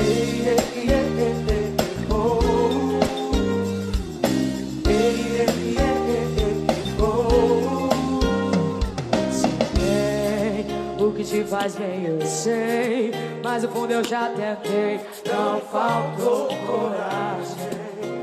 O que te faz bem eu sei, mas o fundo eu já tentei. Não faltou coragem.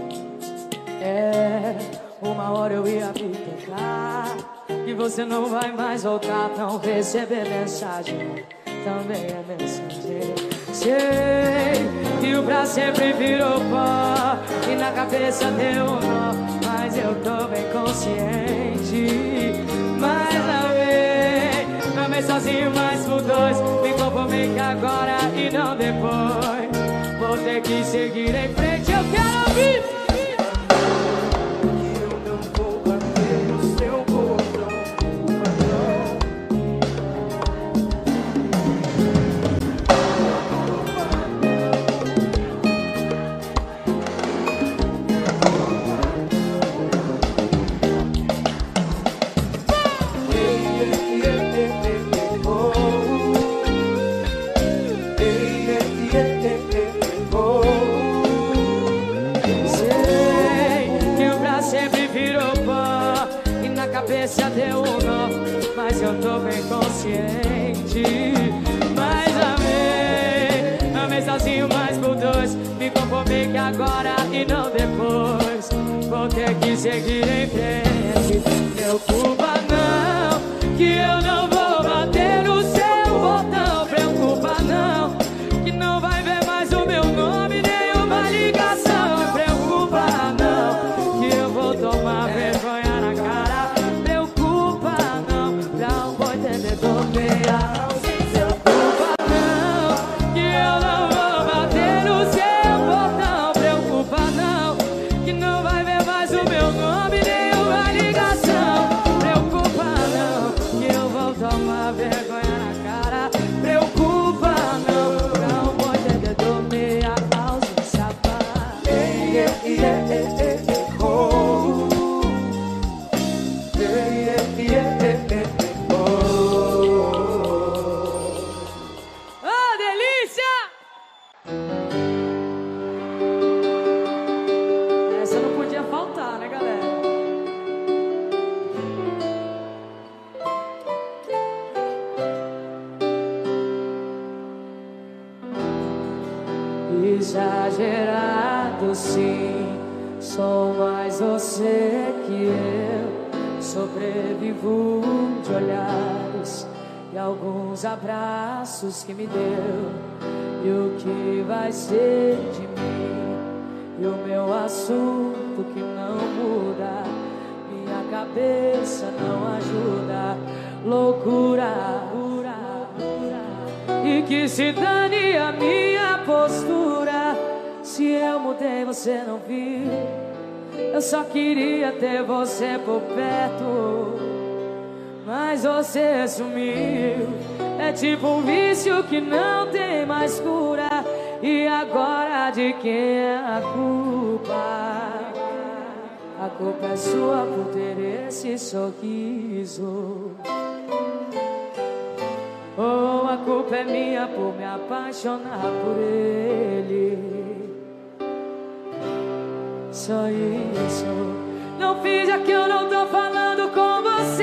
Uma hora eu ia me tocar que você não vai mais voltar. Não receber mensagem também é mensagem. Sei que o pra sempre virou pó e na cabeça deu um nó, mas eu tô bem consciente. Mas amei sozinho, mas por dois. Me conformei que agora e não depois. Vou ter que seguir em frente, eu quero ouvir. Cabeça deu um nó, mas eu tô bem consciente. Mas amei sozinho, mas por dois. Me conformei que agora e não depois. Vou ter que seguir em frente. Preocupa não, que eu não vou bater no seu botão. Preocupa não, que não vai ver mais o meu nome, nenhuma ligação. Preocupa não, que eu vou tomar vergonha na cara. Exagerado sim, sou mais você que eu. Sobrevivo de olhares e alguns abraços que me deu. E o que vai ser de mim? E o meu assunto que não muda, minha cabeça não ajuda. Loucura, e que se dane a minha postura. Se eu mudei, você não viu. Eu só queria ter você por perto, mas você sumiu. É tipo um vício que não tem mais cura. E agora de quem é a culpa? A culpa é sua por ter esse sorriso. Oh, a culpa é minha por me apaixonar por ele. Só isso. Não finja que eu não tô falando com você.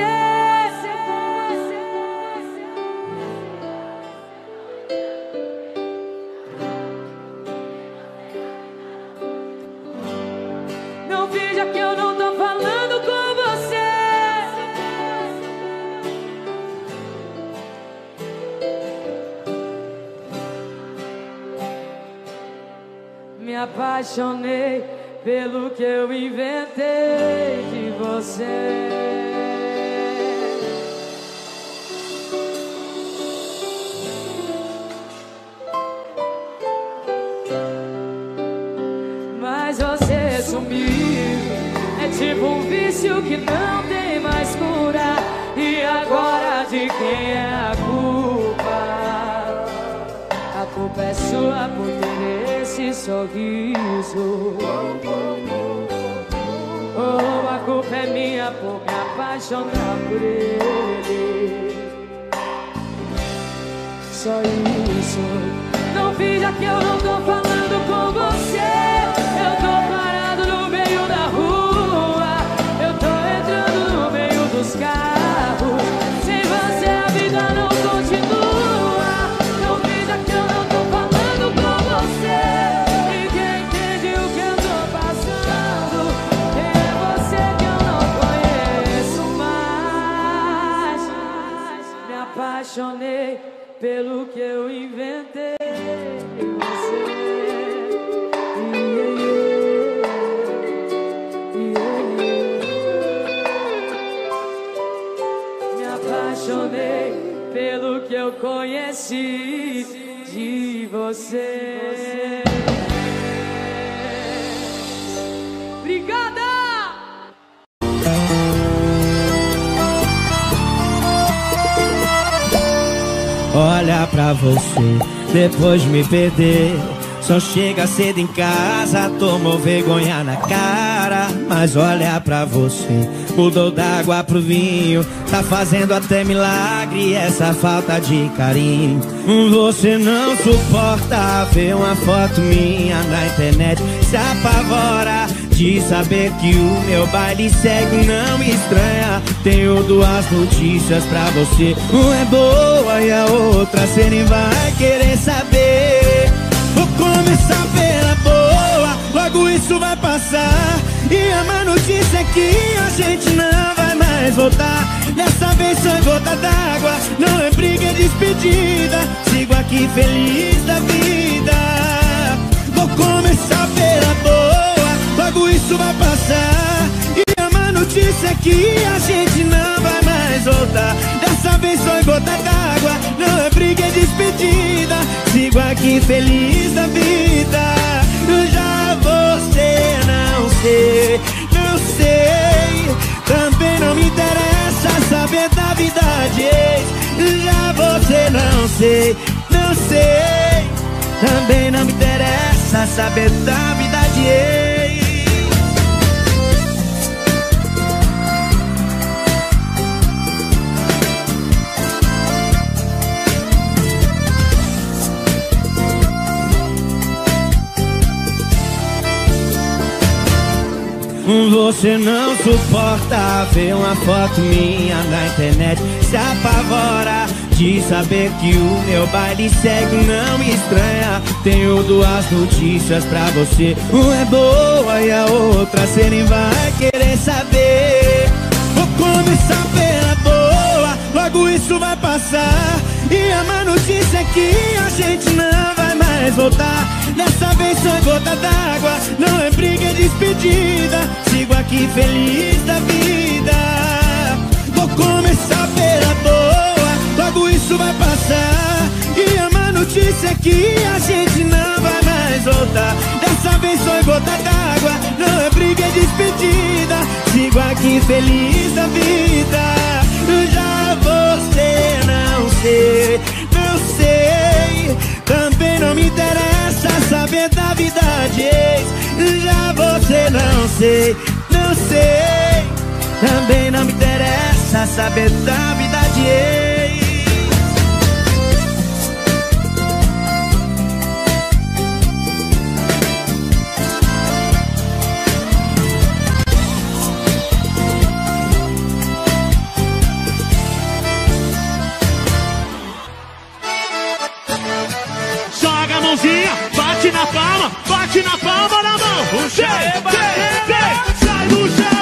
Não finja que eu não tô falando com você. Me apaixonei pelo que eu inventei de você. Mas você sumiu. É tipo um vício que não tem mais cura. E agora de quem é a culpa? A culpa é sua por ter esse sorriso. Oh, a culpa é minha por me apaixonar por ele. Só isso. Não fiz finja que eu não tô falando com você. Eu tô parado no meio da rua, eu tô entrando no meio dos carros. Sem você a vida não continua. Não finja que eu não tô falando com você. Ninguém entende o que eu tô passando. Quem é você que eu não conheço mais? Me apaixonei pelo que eu inventei. Me apaixonei pelo que eu conheci de você. Obrigada! Olha pra você, depois de me perder. Só chega cedo em casa, tomou vergonha na cara. Mas olha pra você, mudou da água pro vinho. Tá fazendo até milagre essa falta de carinho. Você não suporta ver uma foto minha na internet. Se apavora de saber que o meu baile segue, não me estranha. Tenho duas notícias pra você. Uma é boa e a outra cê nem vai querer saber. Vou começar pela boa, logo isso vai passar. E a má notícia é que a gente não vai mais voltar. Dessa vez foi gota d'água, não é briga, é despedida. Sigo aqui feliz da vida. Vou começar pela boa, logo isso vai passar. E a má notícia é que a gente não vai mais voltar. Dessa vez foi gota d'água, não é briga, é despedida. Sigo aqui feliz da vida. Já você não sei, não sei. Também não me interessa saber da vida de ex. Já você não sei, não sei. Também não me interessa saber da vida de ex. Você não suporta ver uma foto minha na internet. Se apavora de saber que o meu baile segue, não me estranha. Tenho duas notícias pra você. Uma é boa e a outra cê nem vai querer saber. Vou começar pela boa, logo isso vai passar. E a má notícia é que a gente não vai mais voltar. Dessa vez foi gota d'água, não é briga, é despedida. Sigo aqui feliz da vida. Vou começar pela boa, logo isso vai passar. E a má notícia é que a gente não vai mais voltar. Dessa vez foi gota d'água, não é briga, é despedida. Sigo aqui feliz da vida. Já você não sei, não sei. Também não me interessa saber da vida de ex. Já você não sei, não sei. Também não me interessa saber da vida de ex. Joga a mãozinha, bate na palma na mão. Puxa, sai do chão,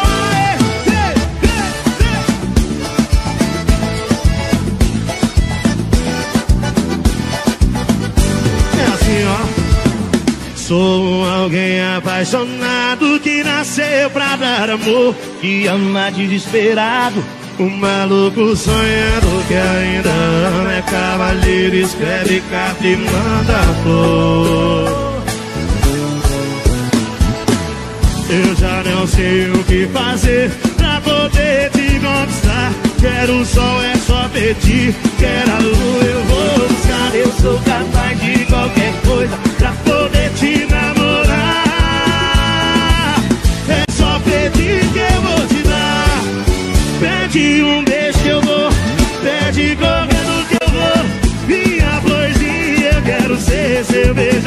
é assim, ó. Sou alguém apaixonado que nasceu pra dar amor, que ama desesperado. Um maluco sonhando que ainda não é cavalheiro, escreve carta e manda flor. Eu já não sei o que fazer pra poder te conquistar. Quero sol, é só pedir. Quero a lua, eu vou buscar. Eu sou capaz de qualquer coisa pra poder te namorar. É só pedir que eu vou te dar. Pede um beijo que eu vou, pede correndo que eu vou. Minha florzinha, eu quero ser seu beijo.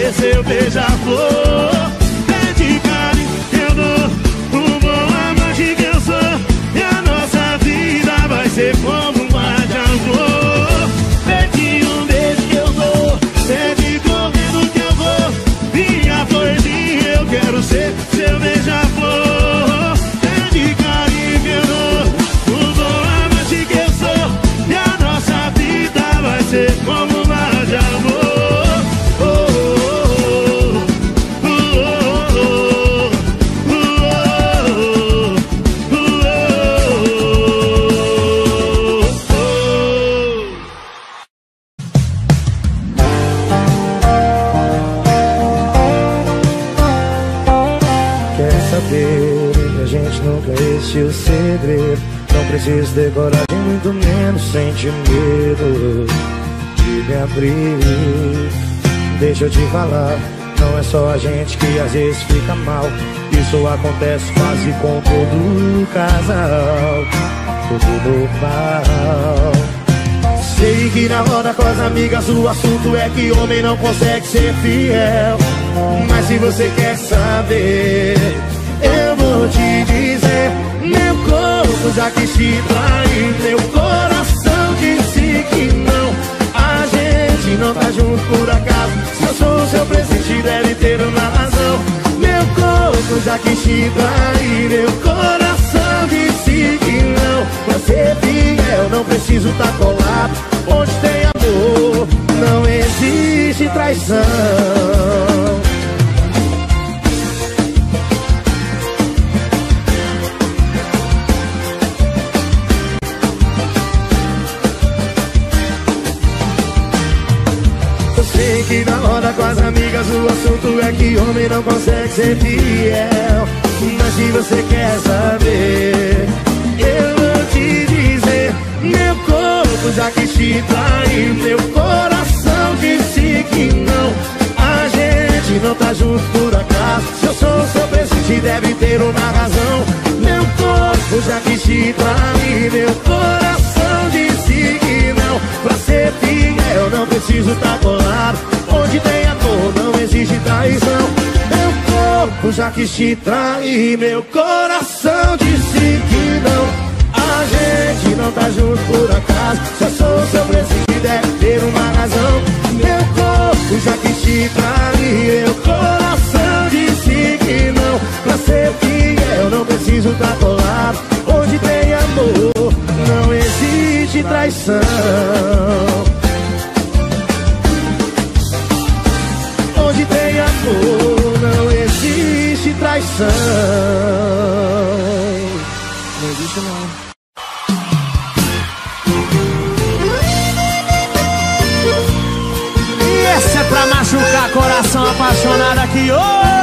ser seu beija-flor. Pede carinho que eu dou, o bom amante que eu sou, e a nossa vida vai ser como um mar de amor. Pede um beijo que eu dou, pede correndo que eu vou, minha florzinha, eu quero ser seu beija-flor. Pede carinho que eu dou, o bom amante que eu sou, e a nossa vida vai ser como um mar de amor. O segredo, não preciso decorar e muito menos sentir medo de me abrir. Deixa eu te falar, não é só a gente que às vezes fica mal. Isso acontece quase com todo casal, tudo normal. Sei que na roda com as amigas o assunto é que homem não consegue ser fiel. Mas se você quer saber, eu vou te dizer. Meu corpo já quis te trair, meu coração disse que não. A gente não tá junto por acaso, se eu sou o seu presente deve ter uma razão. Meu corpo já quis te trair, meu coração disse que não. Pra ser fiel não preciso tá colado, onde tem amor não existe traição. Que na roda com as amigas o assunto é que homem não consegue ser fiel. Mas se você quer saber, eu vou te dizer. Meu corpo já quis te trair, meu coração disse que não. A gente não tá junto por acaso, se eu sou o seu presente deve ter uma razão. Meu corpo já quis te trair, meu coração disse que não. Pra ser fiel não preciso tá colado, onde tem amor não existe traição. Meu corpo já quis te trair, meu coração disse que não. A gente não tá junto por acaso, se eu sou seu presente deve ter uma razão. Meu corpo já quis te trair, meu coração disse que não. Pra ser fiel não preciso tá colado, onde tem amor não existe traição. Onde tem amor não existe traição. Não existe não. E essa é pra machucar coração apaixonado aqui,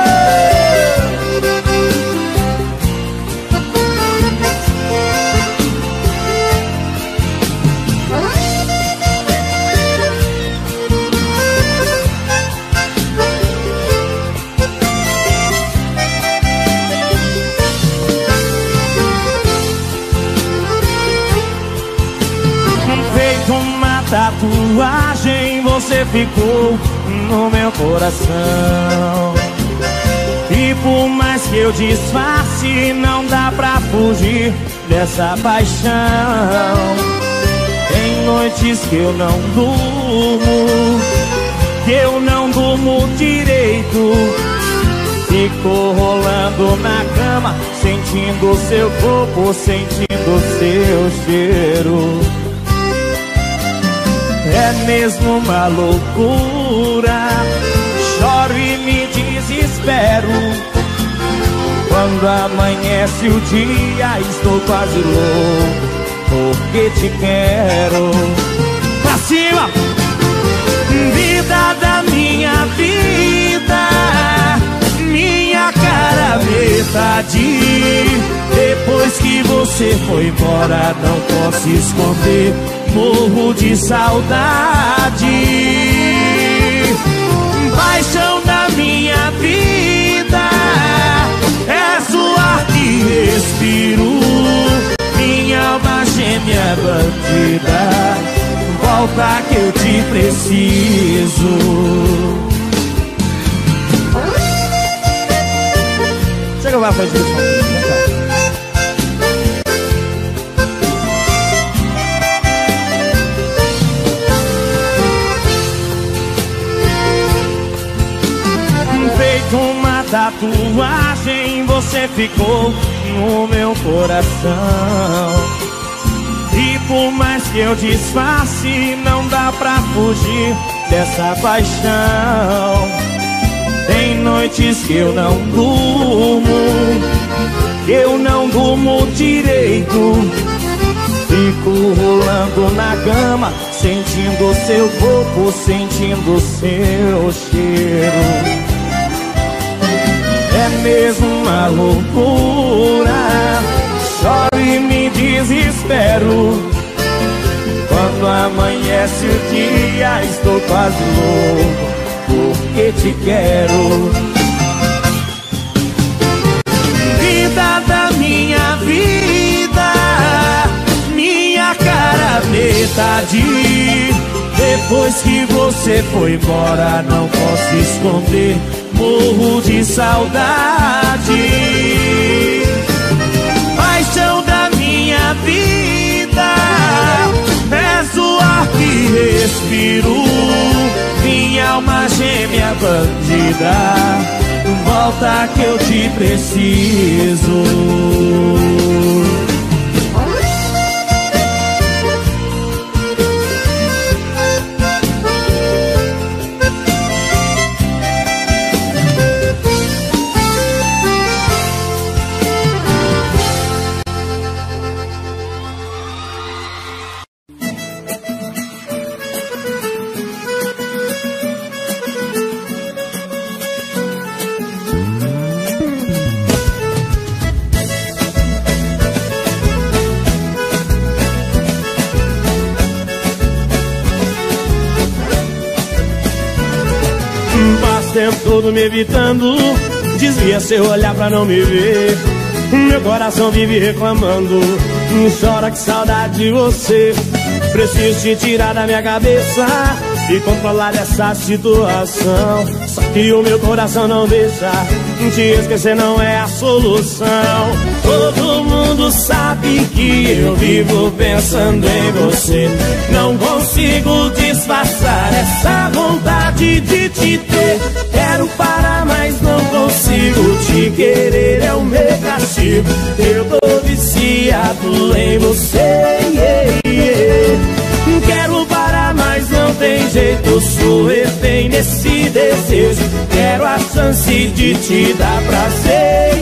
tatuagem você ficou no meu coração. E por mais que eu disfarce, não dá pra fugir dessa paixão. Tem noites que eu não durmo direito. Fico rolando na cama, sentindo seu corpo, sentindo seu cheiro. É mesmo uma loucura, choro e me desespero. Quando amanhece o dia, estou quase louco, porque te quero. Pra cima! Vida da minha vida, minha cara metade. Depois que você foi embora, não posso esconder, morro de saudade. Paixão da minha vida, és o ar que respiro. Minha alma gêmea bandida, volta que eu te preciso. frente do som. Vem cá. Feito uma tatuagem, você ficou no meu coração. E por mais que eu disfarce, não dá pra fugir dessa paixão. Tem noites que eu não durmo direito. Fico rolando na cama, sentindo seu corpo, sentindo seu cheiro. É mesmo uma loucura, choro e me desespero. Quando amanhece o dia, estou quase louco, porque te quero. Vida da minha vida, minha cara metade. Depois que você foi embora, não posso esconder, morro de saudade. Paixão da minha vida, és o ar que respiro. Minha alma gêmea bandida, volta que eu te preciso. Tempo todo me evitando, desvia seu olhar pra não me ver. Meu coração vive reclamando, chora que saudade de você. Preciso te tirar da minha cabeça e controlar essa situação. Só que o meu coração não deixa, te esquecer não é a solução. Todo mundo sabe que eu vivo pensando em você. Não consigo disfarçar essa vontade de te ter. Quero parar, mas não consigo. Te querer é o meu castigo. Eu tô viciado em você. Quero parar, mas não tem jeito. Sou refém nesse desejo. Quero a chance de te dar prazer.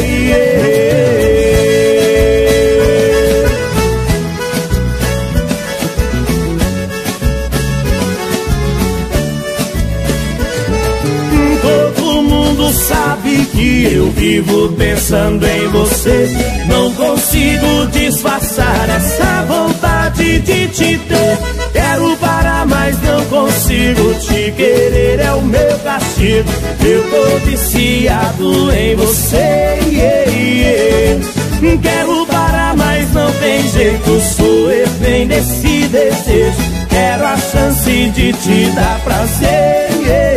Todo mundo sabe que eu vivo pensando em você. Não consigo disfarçar essa vontade de te ter. Quero parar, mas não consigo. Te querer é o meu castigo. Eu tô viciado em você. Quero parar, mas não tem jeito. Sou refém desse desejo. Quero a chance de te dar prazer.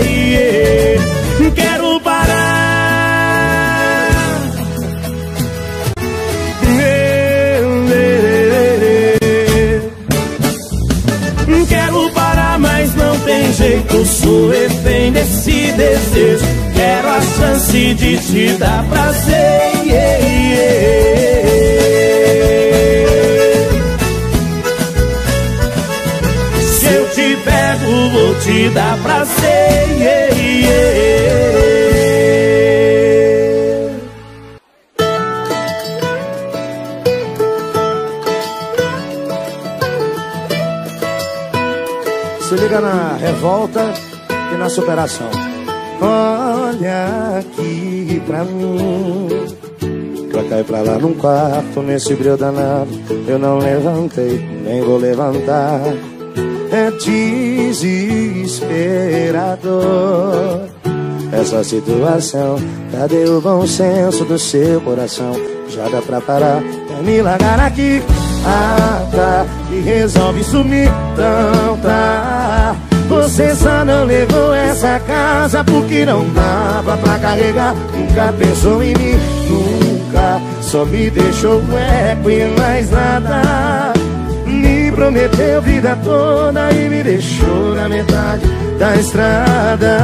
Quero parar. Quero parar, mas não tem jeito. Sou refém desse desejo. Quero a chance de te dar prazer. Se eu te pego, vou te dar prazer. Se liga na revolta e na superação. Olha aqui pra mim, pra cá e pra lá num quarto, nesse brilho danado. Eu não levantei, nem vou levantar. É desesperador essa situação. Cadê o bom senso do seu coração? Já dá pra parar, pra me largar aqui. Ah, tá, e resolve sumir. Então tá, você só não levou essa casa porque não dava pra carregar. Nunca pensou em mim, só me deixou um eco e mais nada. Me prometeu vida toda e me deixou na metade da estrada.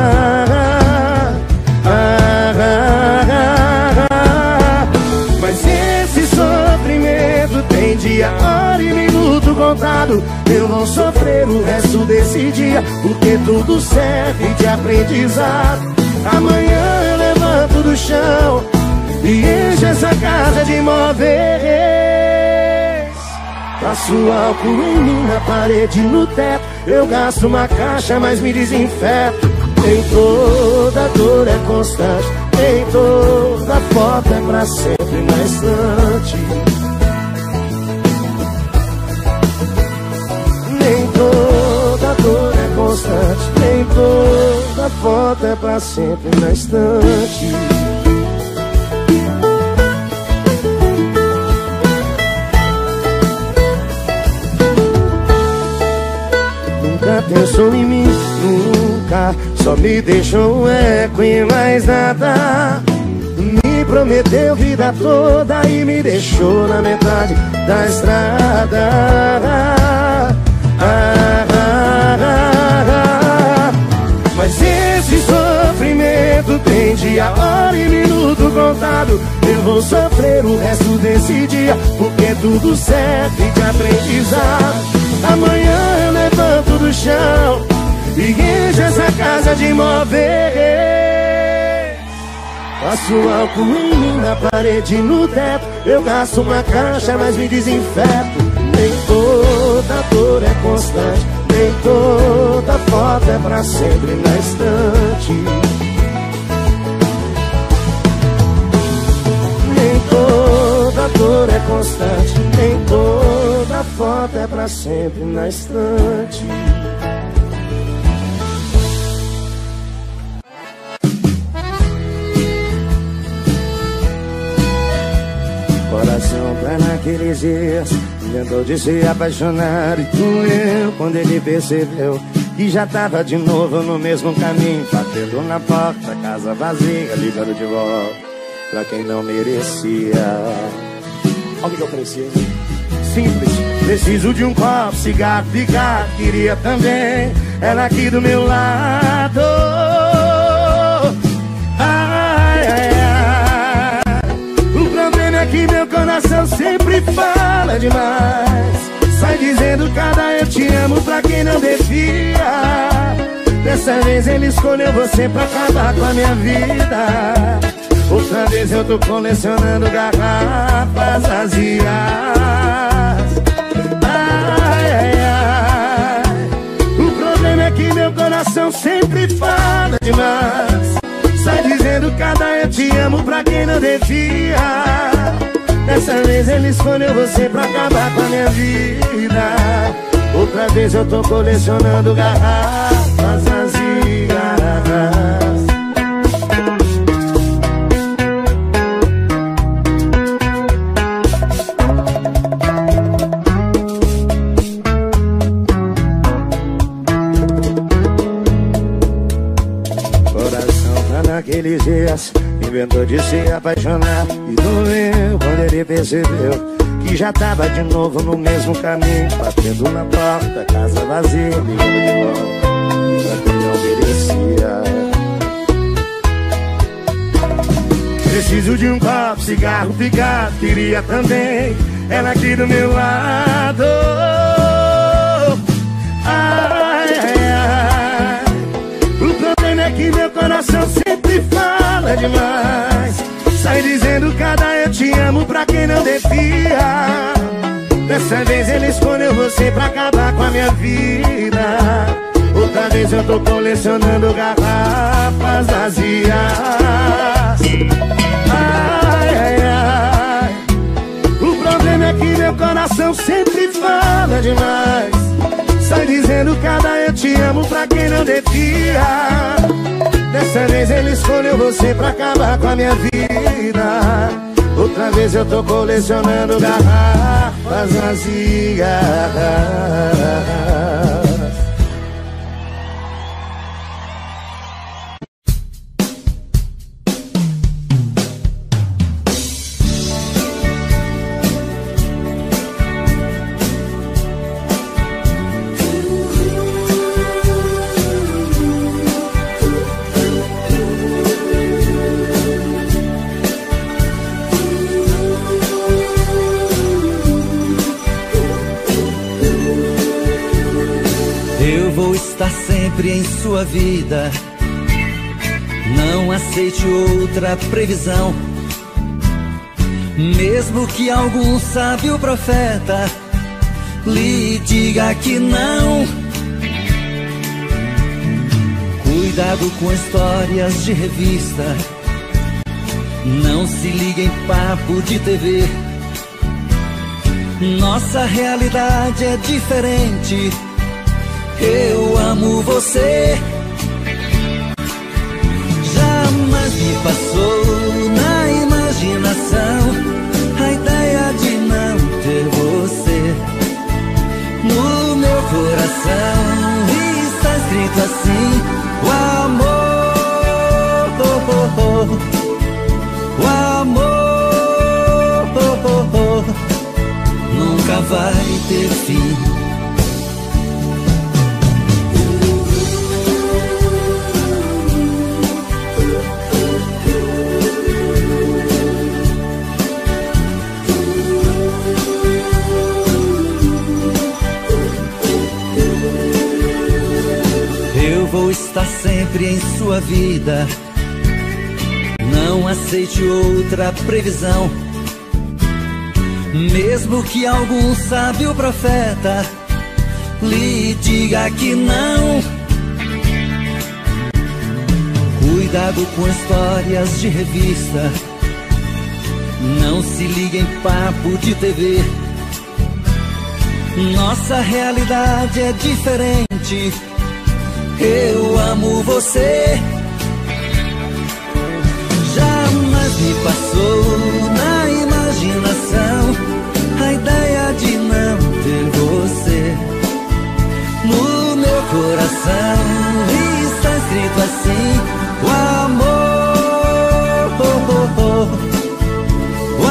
Mas esse sofrimento tem dia, hora e minuto contado. Eu vou sofrer o resto desse dia, porque tudo serve de aprendizado. Amanhã eu levanto do chão e encho essa casa de móveis. Passo álcool em mim, na parede, no teto. Eu gasto uma caixa, mas me desinfeto. Nem toda dor é constante, nem toda foto é pra sempre na estante. Nem toda dor é constante, nem toda foto é pra sempre na estante. Nunca pensou em mim, nunca. Só me deixou um eco e mais nada. Me prometeu vida toda e me deixou na metade da estrada. Mas esse sofrimento tem dia, hora e minuto contado. Eu vou sofrer o resto desse dia, porque tudo serve de aprendizado. Amanhã eu levanto do chão e encho essa casa de móveis. Passo álcool em mim, na parede, no teto. Eu gasto uma caixa, mas me desinfeto. Nem toda dor é constante, nem toda foto é pra sempre na estante. Nem toda dor é constante, nem toda foto é pra sempre na estante. Coração pra naqueles dias inventou de se apaixonar e doeu quando ele percebeu que já tava de novo no mesmo caminho, batendo na porta, casa vazia, ligando de volta pra quem não merecia. Olha o que eu preciso. Simples, preciso de um copo, cigarro, ficar, queria também ela aqui do meu lado. Ai, ai, ai. O problema é que meu coração sempre fala demais. Sai dizendo cada eu te amo pra quem não devia. Dessa vez ele escolheu você pra acabar com a minha vida. Outra vez eu tô colecionando garrafas vazias. Ai, ai, ai. O problema é que meu coração sempre fala demais. Sai dizendo cada eu te amo pra quem não devia. Dessa vez ele escolheu você pra acabar com a minha vida. Outra vez eu tô colecionando garrafas vazias. Naqueles dias inventou de se apaixonar e doeu quando ele percebeu que já tava de novo no mesmo caminho, batendo na porta, casa vazia, ligando de volta pra quem não merecia. Preciso de um copo, cigarro, ficar, queria também ela aqui do meu lado. Ai, ai, ai. O problema é que meu coração sempre fala demais. Sai dizendo cada eu te amo pra quem não devia. Dessa vez ele escolheu você pra acabar com a minha vida. Outra vez eu tô colecionando garrafas vazias. Ai, ai, ai. O problema é que meu coração sempre fala demais. Sai dizendo cada eu te amo pra quem não devia. Dessa vez ele escolheu você pra acabar com a minha vida. Outra vez eu tô colecionando garrafas vazias. estar sempre em sua vida. Não aceite outra previsão, mesmo que algum sábio profeta lhe diga que não. Cuidado com histórias de revista, não se ligue em papo de TV. Nossa realidade é diferente. Eu amo você. Jamais me passou na imaginação a ideia de não ter você. No meu coração está escrito assim: o amor, o amor nunca vai ter fim. Eu vou estar sempre em sua vida. Não aceite outra previsão, mesmo que algum sábio profeta lhe diga que não. Cuidado com histórias de revista, não se ligue em papo de TV. Nossa realidade é diferente. Eu amo você. Jamais me passou na imaginação a ideia de não ter você. No meu coração está escrito assim: o amor, o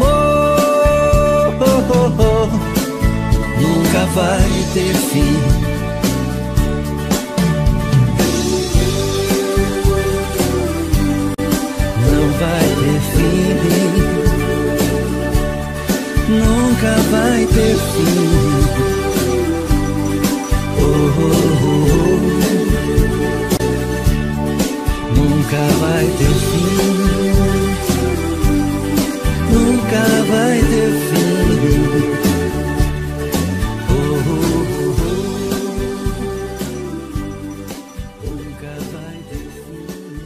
amor nunca vai ter fim. Vai ter fim, nunca vai ter fim. Oh, oh, oh. Nunca vai ter fim, nunca vai ter fim. Oh, oh, oh. Nunca vai ter fim.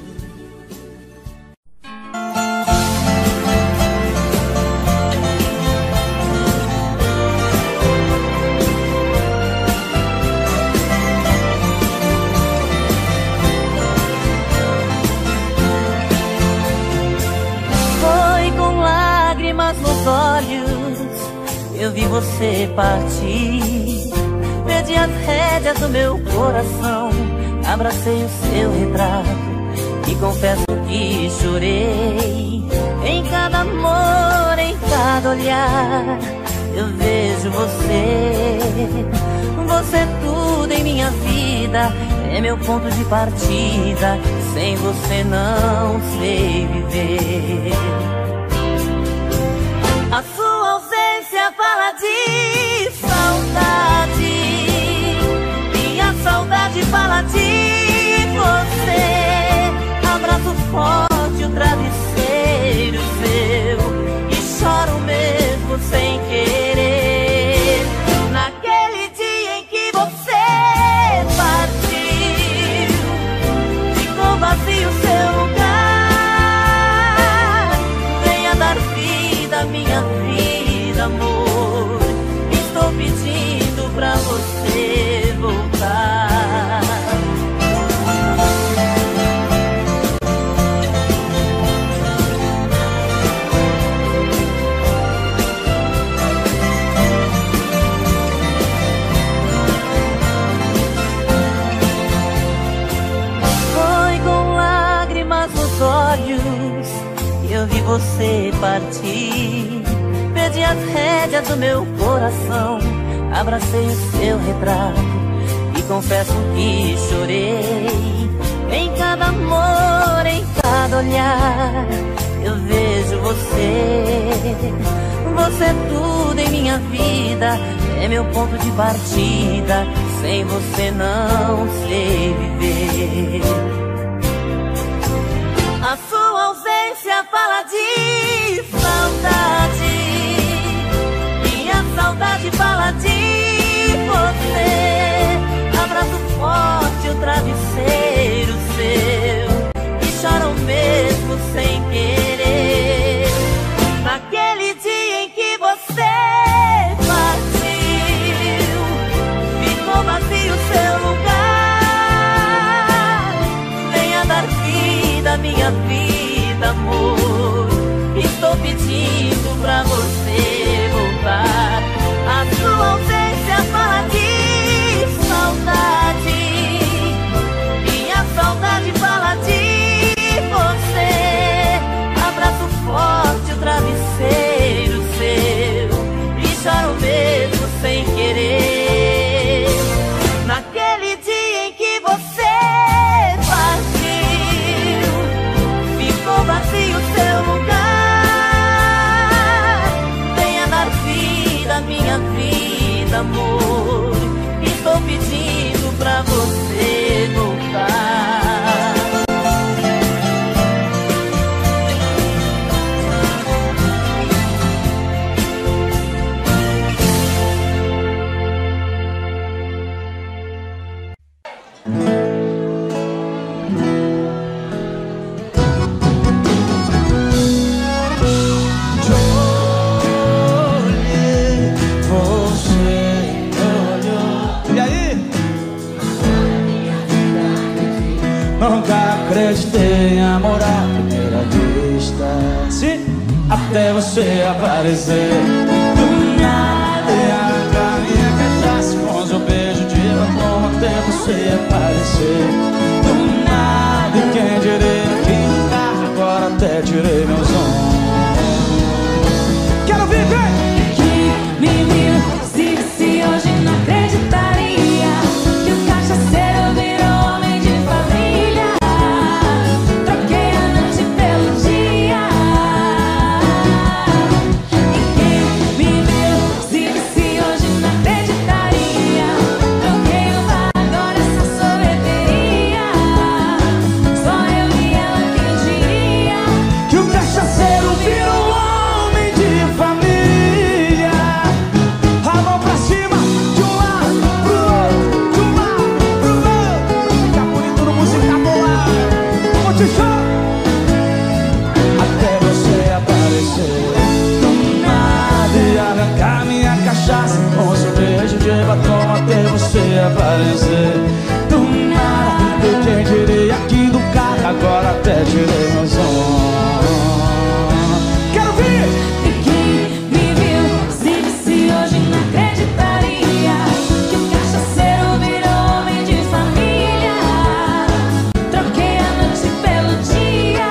Eu vi você partir, perdi as rédeas do meu coração, abracei o seu retrato e confesso que chorei. Em cada amor, em cada olhar, eu vejo você. Você é tudo em minha vida, é meu ponto de partida. Sem você não sei viver. A sua ausência fala de saudade, e a saudade fala de você. Abraço forte o travesseiro seu e choro mesmo sem querer. Naquele dia em que você partiu, ficou vazio seu lugar. Venha dar vida à minha vida, amor. Estou pedindo pra você voltar. Foi com lágrimas nos olhos que eu vi você partir. Perdi as rédeas do meu coração, abracei o seu retrato e confesso que chorei. Em cada amor, em cada olhar, eu vejo você. Você é tudo em minha vida, é meu ponto de partida. sem você não sei viver. A sua ausência fala de saudade, minha saudade fala de você. Abraço forte o travesseiro seu e choram mesmo sem querer. Naquele dia em que você vazio seu lugar, venha dar vida à minha vida, amor. Estou pedindo pra você voltar. A sua ausência fala de saudade, minha saudade fala de você. Abraço forte o travesseiro seu e choro mesmo sem querer. Naquele dia em que você partiu, ficou vazio seu lugar. Venha dar vida à minha vida, amor. Estou pedindo pra você voltar. Acreditei em amor à primeira vista, sim, até você aparecer. Do nada a minha cachaça com seu beijo de batom, até você aparecer. Do nada, e quem diria que no carro agora até tirei meu som. Quero viver! Quem me viu, se hoje não acreditaria que o cachaceiro virou homem de família. Com seu beijo de batom até você aparecer. Do nada, eu quem diria aqui do carro agora até tirei meu som. Quero ver! E quem me viu, se hoje não acreditaria que o cachaceiro virou homem de família. Troquei a noite pelo dia.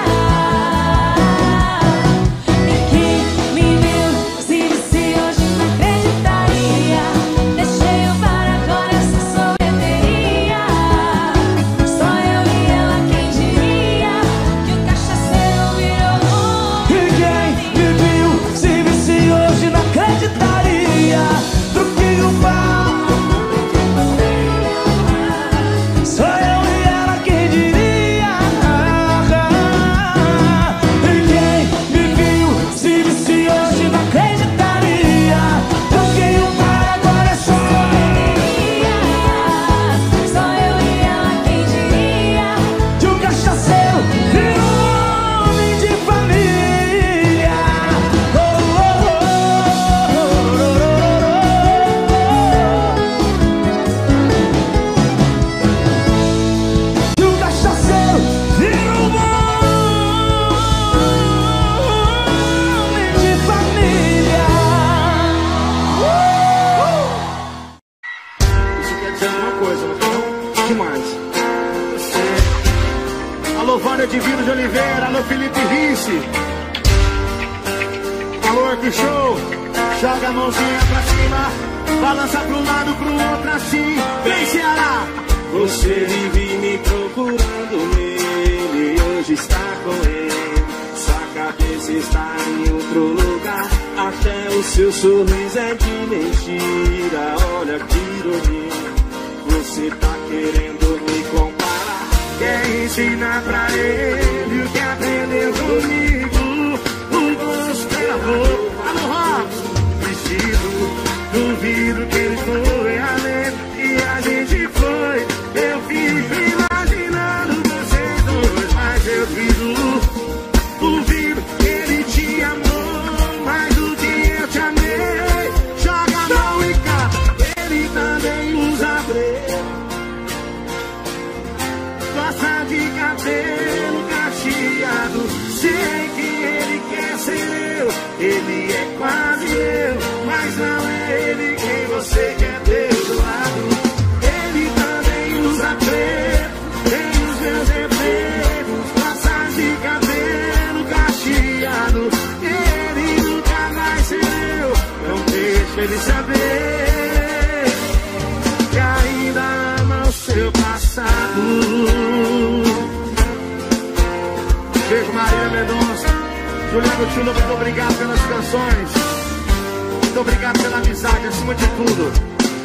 E quem me viu, se hoje não acreditaria, deixei o bar, agora essa sorveteria. Só eu e ela, quem diria que o cachaceiro virou homem. E quem me viu, se hoje não acreditaria, troquei o bar. Só eu e ela, quem diria. E quem me viu, se hoje não acreditaria, troquei o bar, agora é só Só eu e ela, quem diria que o cachaceiro virou homem de família. Que o cachaceiro virou homem de família. Isso quer dizer uma coisa, não? Que mais? Alô, Vânia Divino de Oliveira, alô, Felipe Risse. Alô, Arco Show. Joga a mãozinha pra cima, balança pro lado, pro outro assim. Vem, Ceará! Você vive me procurando nele, hoje está com ele. Sua cabeça está em outro lugar, até o seu sorriso é de mentira. Olha que ironia, você tá querendo me comparar. Quer ensinar pra ele o que aprendeu comigo. O gosto pela roupa, alô, preciso. Duvido que ele foi além e a gente foi. Eu fico imaginando vocês dois, mas eu duvido que ele te amou mais do que eu te amei. Joga a mão e cá, ele também usa breu. Gosta de cabelo cacheado, sei que ele quer ser eu. Ele é quase eu, mas não é ele quem você quer ter do lado. Ele também usa preto, tem os meus defeitos. Gosta de cabelo cacheado, ele nunca vai ser eu. Não deixa ele saber que ainda ama o seu passado. Beijo, Maria Mendonça. Juliano Tino, muito obrigado pelas canções. Muito obrigado pela amizade, acima de tudo.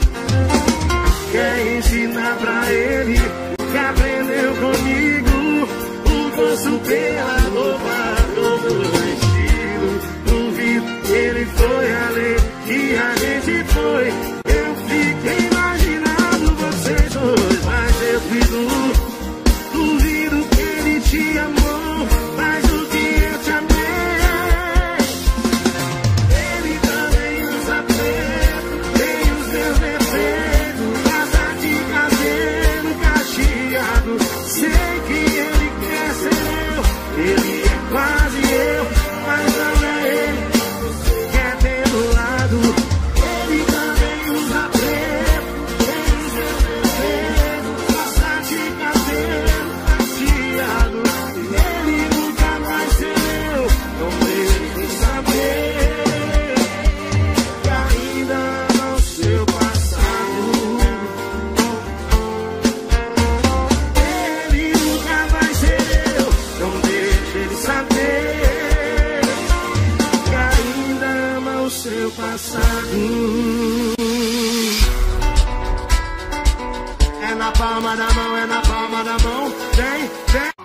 Quer ensinar pra ele que aprendeu comigo. O gosto pela roupa, todo vestido. Duvido que ele foi além que a gente foi. Eu fiquei imaginando vocês dois, mas eu duvido que ele te amou mais do que eu te amei. Ele também usa preto, tem os meus defeitos. Gosta de cabelo cacheado, sei que ele quer ser eu. Ele é quase eu, mas não é ele. Quer ter do lado. Ele também usa preto, tem os meus defeitos. Gosta de cabelo cacheado, ele nunca vai ser eu. Não deixe saber que ainda não seu passado. Ele nunca vai ser eu. Não deixe ele saber que ainda ama o seu passado. É na palma da mão, é na palma da mão. Vem, vem.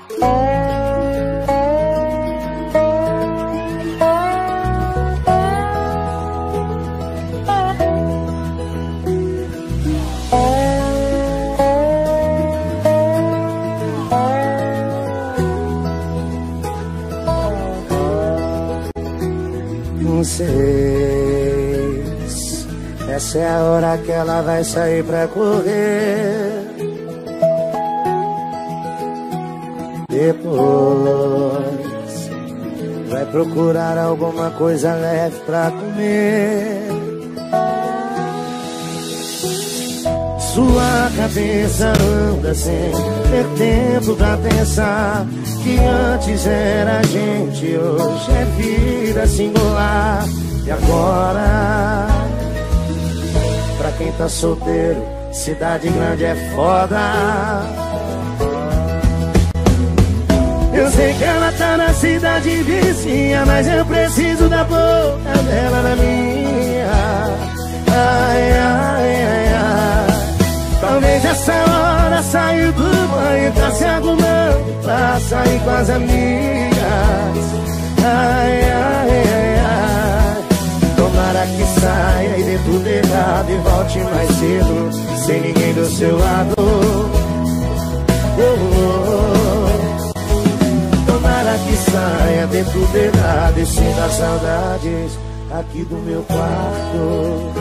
Vocês, essa é a hora que ela vai sair pra correr. Depois vai procurar alguma coisa leve pra comer. Sua cabeça anda sem ter tempo pra pensar que antes era a gente, hoje é vida singular. E agora, pra quem tá solteiro, cidade grande é foda. Eu sei que ela tá na cidade vizinha, mas eu preciso da boca dela na minha. Ai, ai, ai, ai. Talvez essa hora saiu do banho, tá se arrumando pra sair com as amigas. Ai, ai, ai, ai. Tomara que saia e dê tudo errado e volte mais cedo, sem ninguém do seu lado. Oh, oh, oh. Tomara que saia, dê tudo errado e sinta saudades aqui do meu quarto.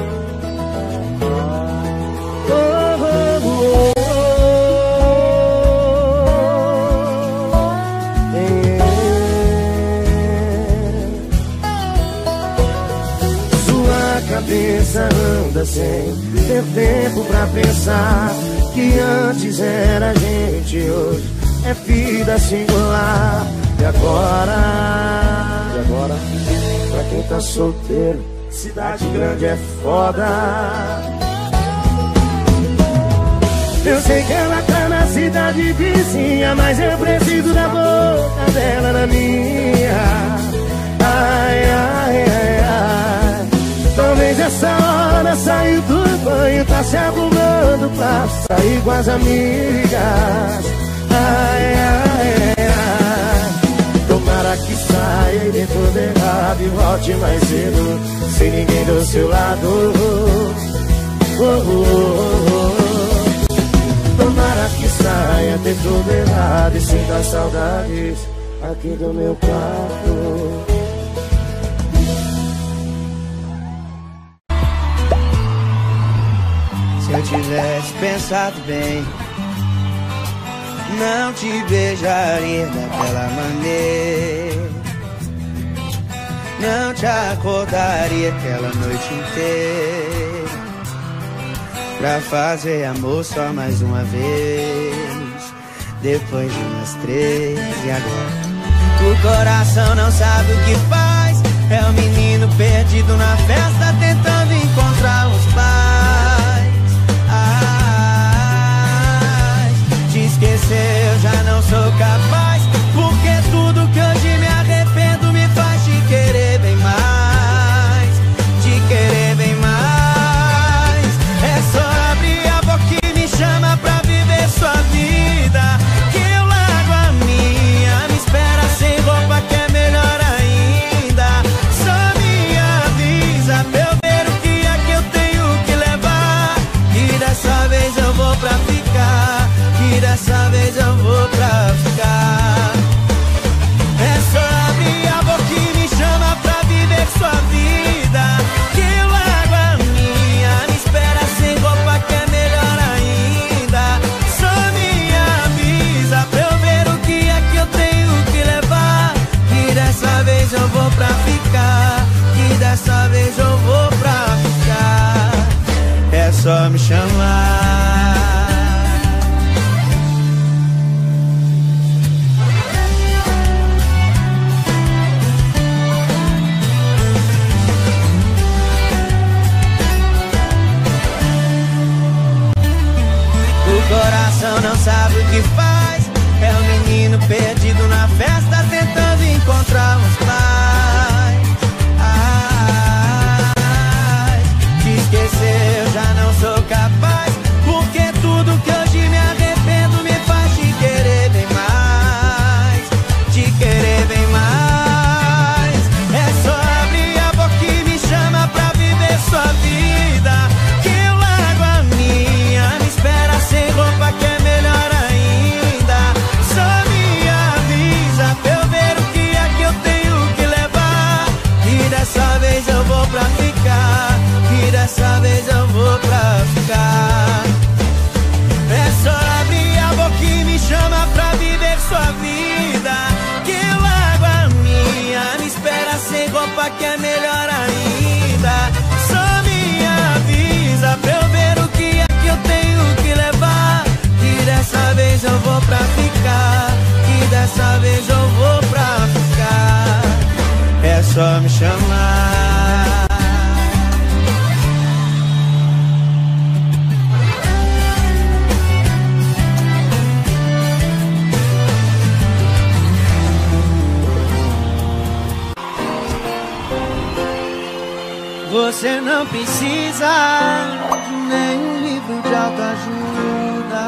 Sua cabeça anda sem ter tempo pra pensar que antes era a gente, hoje é vida singular. E agora, pra quem tá solteiro, cidade grande é foda. Eu sei que ela tá na cidade vizinha, mas eu preciso da boca dela na minha. Ai, ai, ai, ai. Talvez essa hora saiu do banho, Você tá se arrumando pra sair com as amigas. Ai, ai, ai. Tomara que saia e dê tudo errado e volte mais cedo, sem ninguém do seu lado. Oh, oh, oh, oh. Tomara que saia, dê tudo errado e sinta saudades aqui do meu quarto. Se eu tivesse pensado bem, não te beijaria daquela maneira, não te acordaria aquela noite inteira pra fazer amor só mais uma vez, depois de umas 3. E agora o coração não sabe o que faz, é o menino perdido na festa tentando encontrar os pais. Te esquecer eu já não sou capaz, porque tudo que hoje me arrependo me faz te querer bem mais, te querer bem mais. É só abrir a boca e me chama pra viver sua vida, que eu largo a minha, me espera sem roupa que é melhor ainda. Só me avisa pra eu ver o que é que eu tenho que levar, e dessa vez eu vou pra ficar, que dessa vez eu vou pra ficar. É só abrir a boca e me chama pra viver sua vida, que eu largo a minha, me espera sem roupa que é melhor ainda. Só me avisa pra eu ver o que é que eu tenho que levar, que dessa vez eu vou pra ficar, que dessa vez eu vou pra ficar. É só me chamar. O coração não sabe o que faz, é o menino perdido na festa tentando encontrar os pais. Te esquecer eu já não sou capaz, porque tudo que hoje me arrependo me faz te querer bem mais, te querer bem mais. É só abrir a boca e me chama pra viver sua vida, que eu largo a minha, me espera sem roupa que é melhor ainda. Só me avisa pra eu ver o que é que eu tenho que levar, e dessa vez eu vou pra ficar, que dessa vez eu vou pra ficar. É só abrir a boca e me chama pra viver sua vida, que eu largo a minha, me espera sem roupa que é melhor ainda. Só me avisa pra eu ver o que é que eu tenho que levar, que dessa vez eu vou pra ficar, que dessa vez eu vou pra ficar. É só me chamar. Você não precisa de nenhum livro de autoajuda,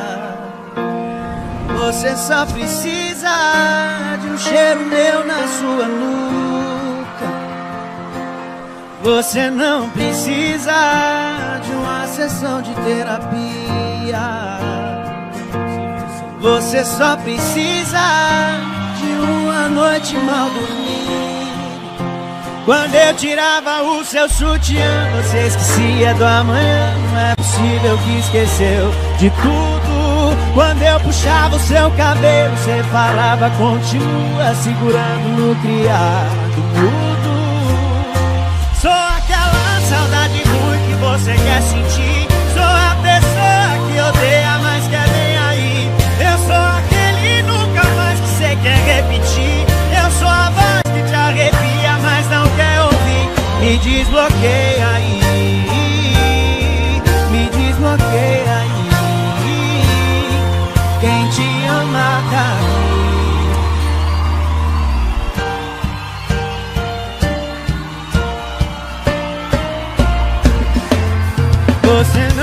você só precisa de um cheiro meu na sua nuca. Você não precisa de uma sessão de terapia, você só precisa de uma noite mal dormida. Quando eu tirava o seu sutiã, você esquecia do amanhã. Não é possível que esqueceu de tudo. Quando eu puxava o seu cabelo, você falava continua, segurando no criado mudo. Sou aquela saudade ruim que você quer sentir, sou a pessoa que odeia, mas quer bem aí. Eu sou aquele nunca mais que você quer repetir. Eu sou a voz que te arrepia, mas não quer ouvir. Me desbloqueia aí, me desbloqueia aí. Quem te ama tá aqui. Você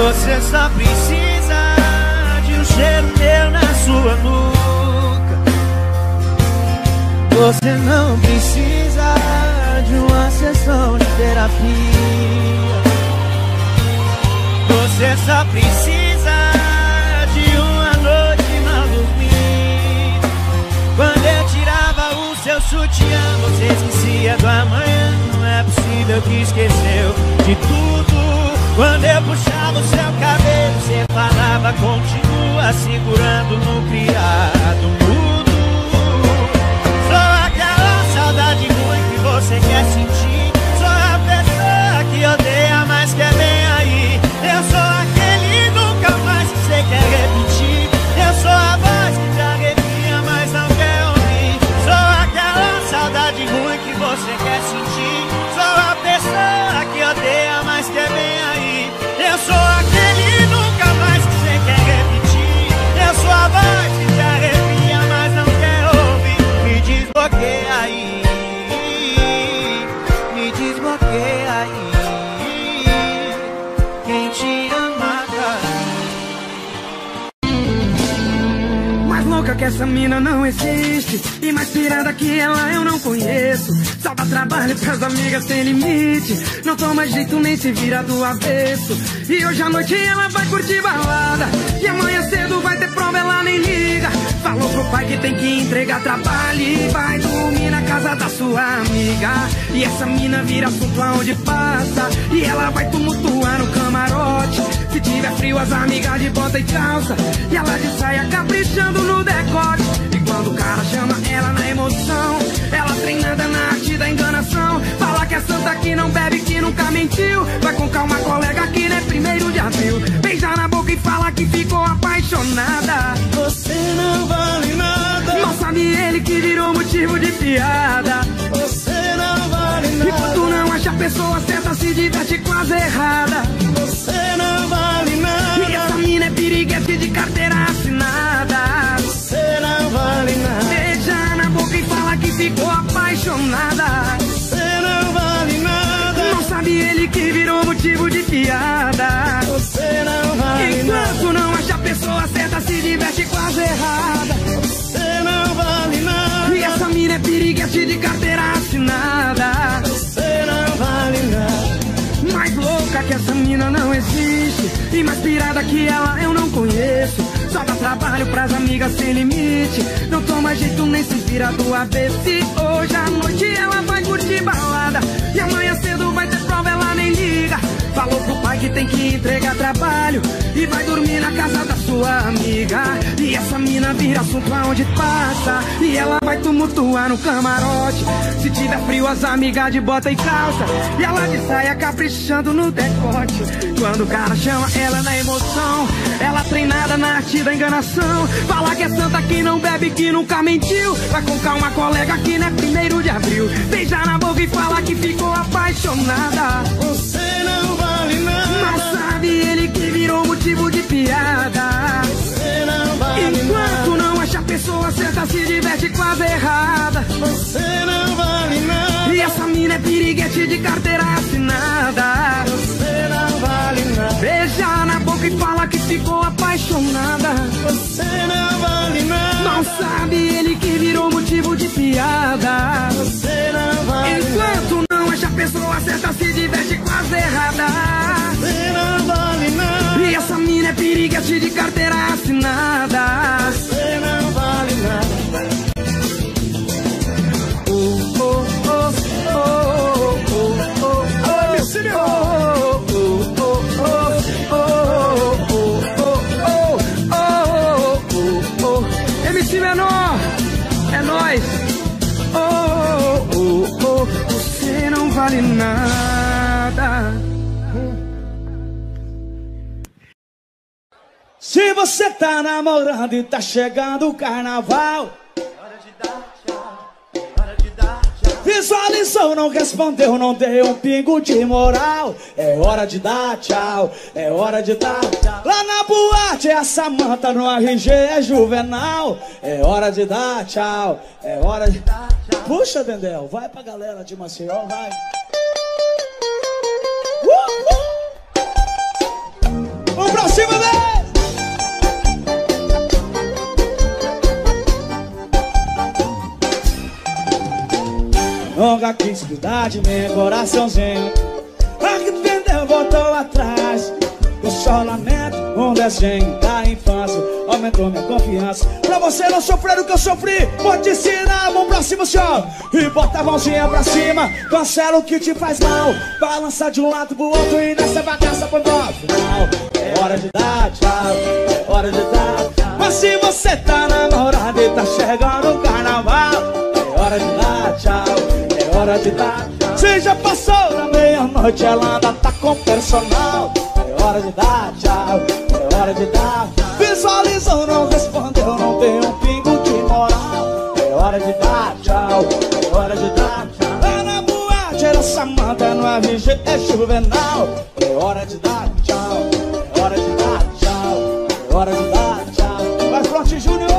Você só precisa de um cheiro meu na sua nuca. Você não precisa de uma sessão de terapia. Você só precisa de uma noite não dormir. Quando eu tirava o seu sutiã, você esquecia do amanhã. Não é possível que esqueceu de tudo. Quando eu puxava o seu cabelo, você falava, continua segurando no criado mudo. Sou aquela saudade ruim que você quer sentir. Sou a pessoa que odeia, mas quer bem aí. Eu sou aquele nunca mais que você quer repetir. Eu sou a voz que te arrepia, mas não quer ouvir. Sou aquela saudade ruim que você quer sentir. Sou a pessoa que odeia, mas quer bem aí. Eu sou aquele nunca mais que você quer repetir. Eu sou a voz que te arrepia, mas não quer ouvir. Me desbloqueia aí. Me desbloqueia aí. Quem te ama Mais louca que essa mina não existe, e mais pirada que ela eu não conheço. Só dá trabalho pras amigas sem limite. Não toma jeito nem se vira do avesso. E hoje à noite ela vai curtir balada, e amanhã cedo vai ter prova, ela nem liga. Falou pro pai que tem que entregar trabalho e vai dormir na casa da sua amiga. E essa mina vira assunto aonde passa, e ela vai tumultuar no camarote. Se tiver frio as amigas de bota e calça, e ela de saia caprichando no decote. E quando o cara chama ela na emoção, ela treinada na arte da enganação. Fala que é santa que não bebe, que nunca mentiu. Vai com calma colega que não é 1º de abril. Beija na boca e fala que ficou apaixonada. Você não vale nada. Mal sabe ele que virou motivo de piada. Você não vale nada. E quando não acha a pessoa certa, se diverte quase errada. Você não vale nada. E essa mina é piriguete de carteira assinada. Você não vale nada. Beija na boca e fala que ficou apaixonada. Você não vale nada. Não sabe ele que virou motivo de piada. Você não vale nada. Enquanto não acha a pessoa certa, se diverte quase errada. Você não vale nada. E essa mina é piriguete de carteira assinada. Você não vale nada. Mais louca que essa mina não existe, e mais pirada que ela eu não conheço. Só dá trabalho pras amigas sem limite. Não toma jeito nem se vira do avesso. E hoje à noite ela vai curtir balada, e amanhã cedo vai ter prova, ela nem liga. Falou pro pai que tem que entregar trabalho, e vai dormir na casa da sua amiga. E essa mina vira assunto aonde passa, e ela vai tumultuar no camarote. Se tiver frio as amigas de bota e calça, e ela de saia caprichando no decote. Quando o cara chama ela na emoção, ela treinada na arte da enganação. Fala que é santa que não bebe, que nunca mentiu. Vai com calma colega que não é 1º de abril. Beija na boca e fala que ficou apaixonada. Você não vale nada. Não sabe ele que virou motivo de piada. Você não vale Enquanto nada. não acha a pessoa certa, se diverte quase errada. Você não vale nada. E essa mina é piriguete de carteira assinada. Você não vale nada. Beija na boca e fala que ficou apaixonada. Você não vale nada. Não sabe ele que virou motivo de piada. Você não vale nada. Enquanto não acha a pessoa certa, se diverte quase errada. Você não vale nada. E essa mina é piriguete de carteira assinada. Você não vale nada. MC Menor, é nóis. Você não vale nada. Se você tá namorando e tá chegando o carnaval, visualizou, não respondeu, não deu um pingo de moral. É hora de dar tchau, é hora de dar tchau. Lá na boate é a Samanta, no RG é Juvenal. É hora de dar tchau, é hora de dar tchau. Puxa, Dendel, vai pra galera de Maceió, vai. cima dele! Nunca quis cuidar de meu coraçãozinho. Arrependeu, voltou atrás. Eu só lamento um desenho da infância. Aumentou minha confiança. Pra você não sofrer o que eu sofri, vou te ensinar. Mão pra cima, senhor, e bota a mãozinha pra cima. Cancela o que te faz mal. Balança de um lado pro outro e nessa bagaça foi no final. É hora de dar tchau, é hora de dar tchau. Mas se você tá namorado e tá chegando o carnaval, é hora de dar tchau, é hora de dar tchau. Se já passou da meia-noite, ela ainda tá com personal. É hora de dar tchau, é hora de dar tchau. Visualizou, não respondeu, não tem um pingo de moral. É hora de dar tchau, é hora de dar tchau. Lá na boate era Samanta, no RG é Juvenal. É hora de dar tchau, é hora de dar tchau, é hora de dar tchau. Vai Fronte Júnior!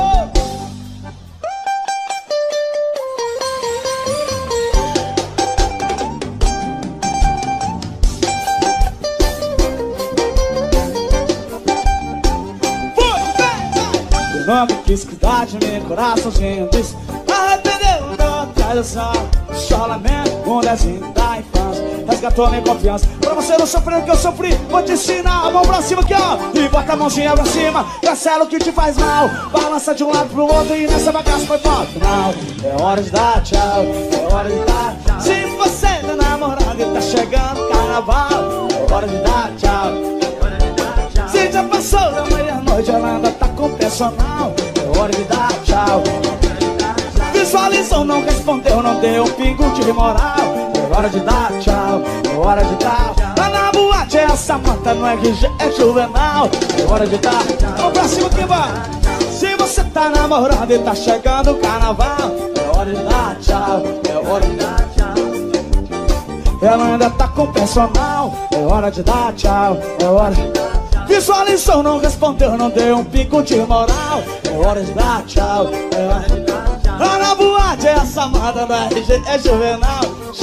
Nunca quis cuidar de meu coraçãozinho. Disse, arrependeu, andou atrás do sol. Só lamento, um desenho da infância. Resgatou minha confiança. Pra você não sofrer o que eu sofri, vou te ensinar. A mão pra cima aqui, ó, e bota a mãozinha pra cima. Cancela o que te faz mal. Balança de um lado pro outro e nessa bagaça foi pro final. É hora de dar tchau, é hora de dar tchau. Se você tá namorado e tá chegando o carnaval, é hora de dar tchau, é hora de dar tchau. Se já passou da meia-noite, ela ainda tá com personal. É hora de dar tchau. Visualizou, não respondeu, não deu um pingo de moral. É hora de dar tchau, é hora de dar tchau. Lá na boate é a Samanta, no RG é Juvenal. É hora de dar tchau. Vamos pra cima que vai. Se você tá namorado e tá chegando o carnaval, é hora de dar tchau, é hora de dar tchau. Ela ainda tá com personal. É hora de dar tchau, é hora de dar tchau. Visualizou, não respondeu, não deu um pico de moral. É hora de dar tchau, é hora de dar tchau. Lá na boate é a Samanta, no RG é Juvenal.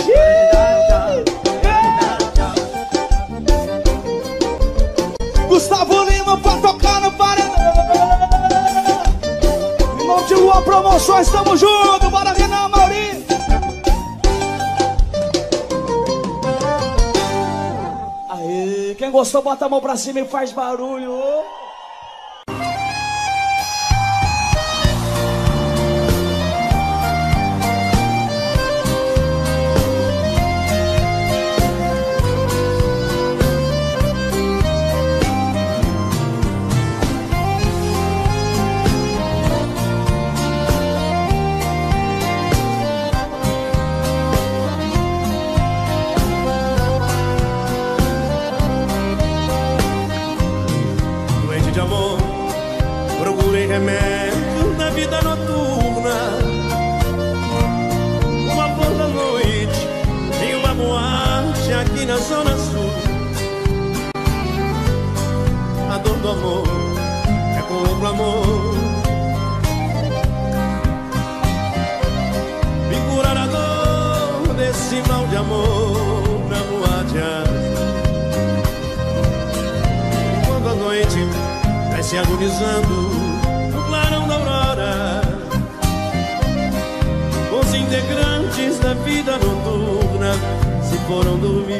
Gustavo Lima pra tocar no paredão. Em nome de Lua Promoções, tamo junto, bora Renan Maurício. Aê, quem gostou bota a mão pra cima e faz barulho. Remédio da vida noturna, uma flor da noite em uma boate aqui na Zona Sul. A dor do amor é com o amor. Me curar a dor desse mal de amor na boate azul. Quando a noite vai se agonizando clarão da aurora, os integrantes da vida noturna se foram dormir.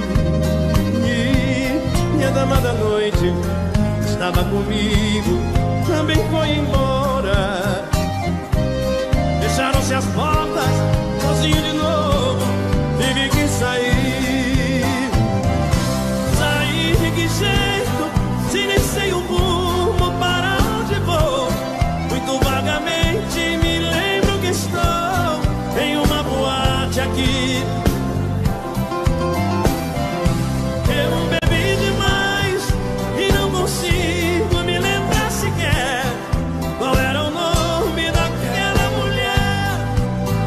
E a dama da noite estava comigo, também foi embora. Fecharam-se as portas, sozinho de novo, tive que sair. Sair de que jeito, se nem sei o rumo para onde vou. Muito vagamente me lembro que estou em uma boate aqui. Eu bebi demais e não consigo me lembrar sequer qual era o nome daquela mulher.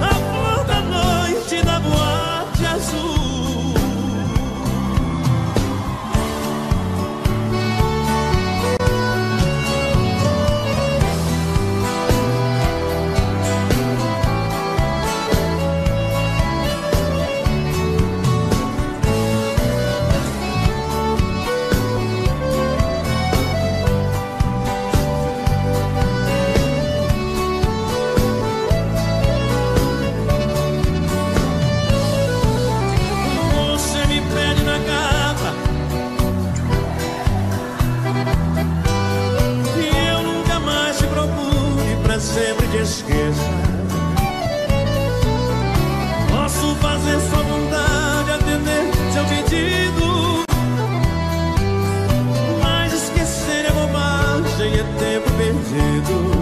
sempre te esqueça. Posso fazer sua vontade, atender seu pedido, mas esquecer é bobagem, é tempo perdido.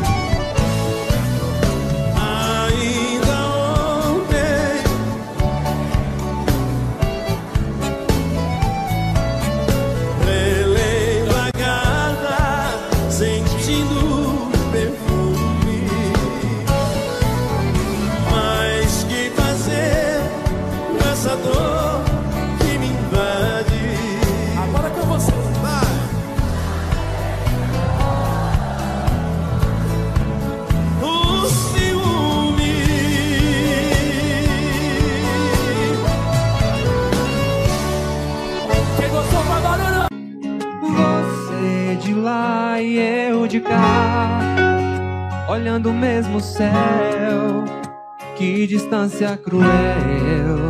Olhando o mesmo céu, que distância cruel.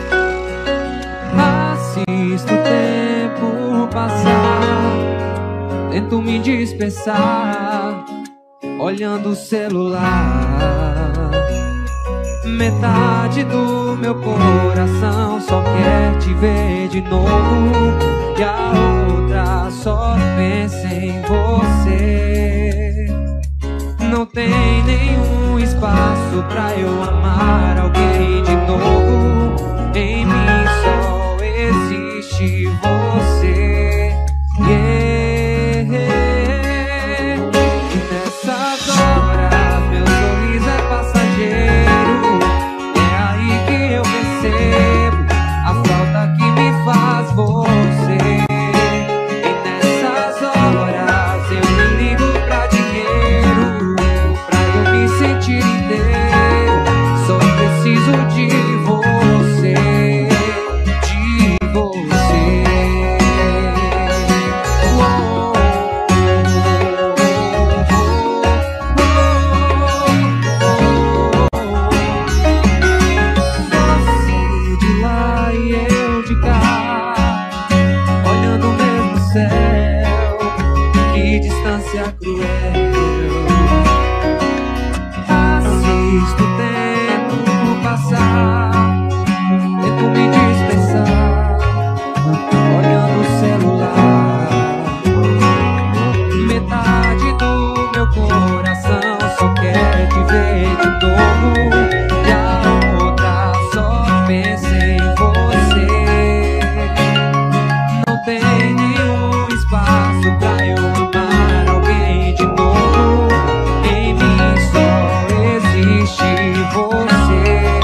Assisto o tempo passar, tento me dispersar, olhando o celular. Metade do meu coração só quer te ver de novo, e a outra só pensa em você. Não tem nenhum espaço pra eu amar alguém de novo. Em mim só existe você. E nessas horas meu sorriso é passageiro. É aí que eu percebo a falta que me faz você. E nessas horas eu me ligo pra dinheiro, sentir inteiro, só preciso de você, de você. Você de lá e eu de cá, olhando o mesmo céu, que distância cruel. Assisto o tempo passar, tento me dispensar, olhando o celular. Metade do meu coração só quer te ver de novo, e a outra só pensa em você. Não tem nenhum espaço pra eu amar alguém de novo. Em mim só existe você,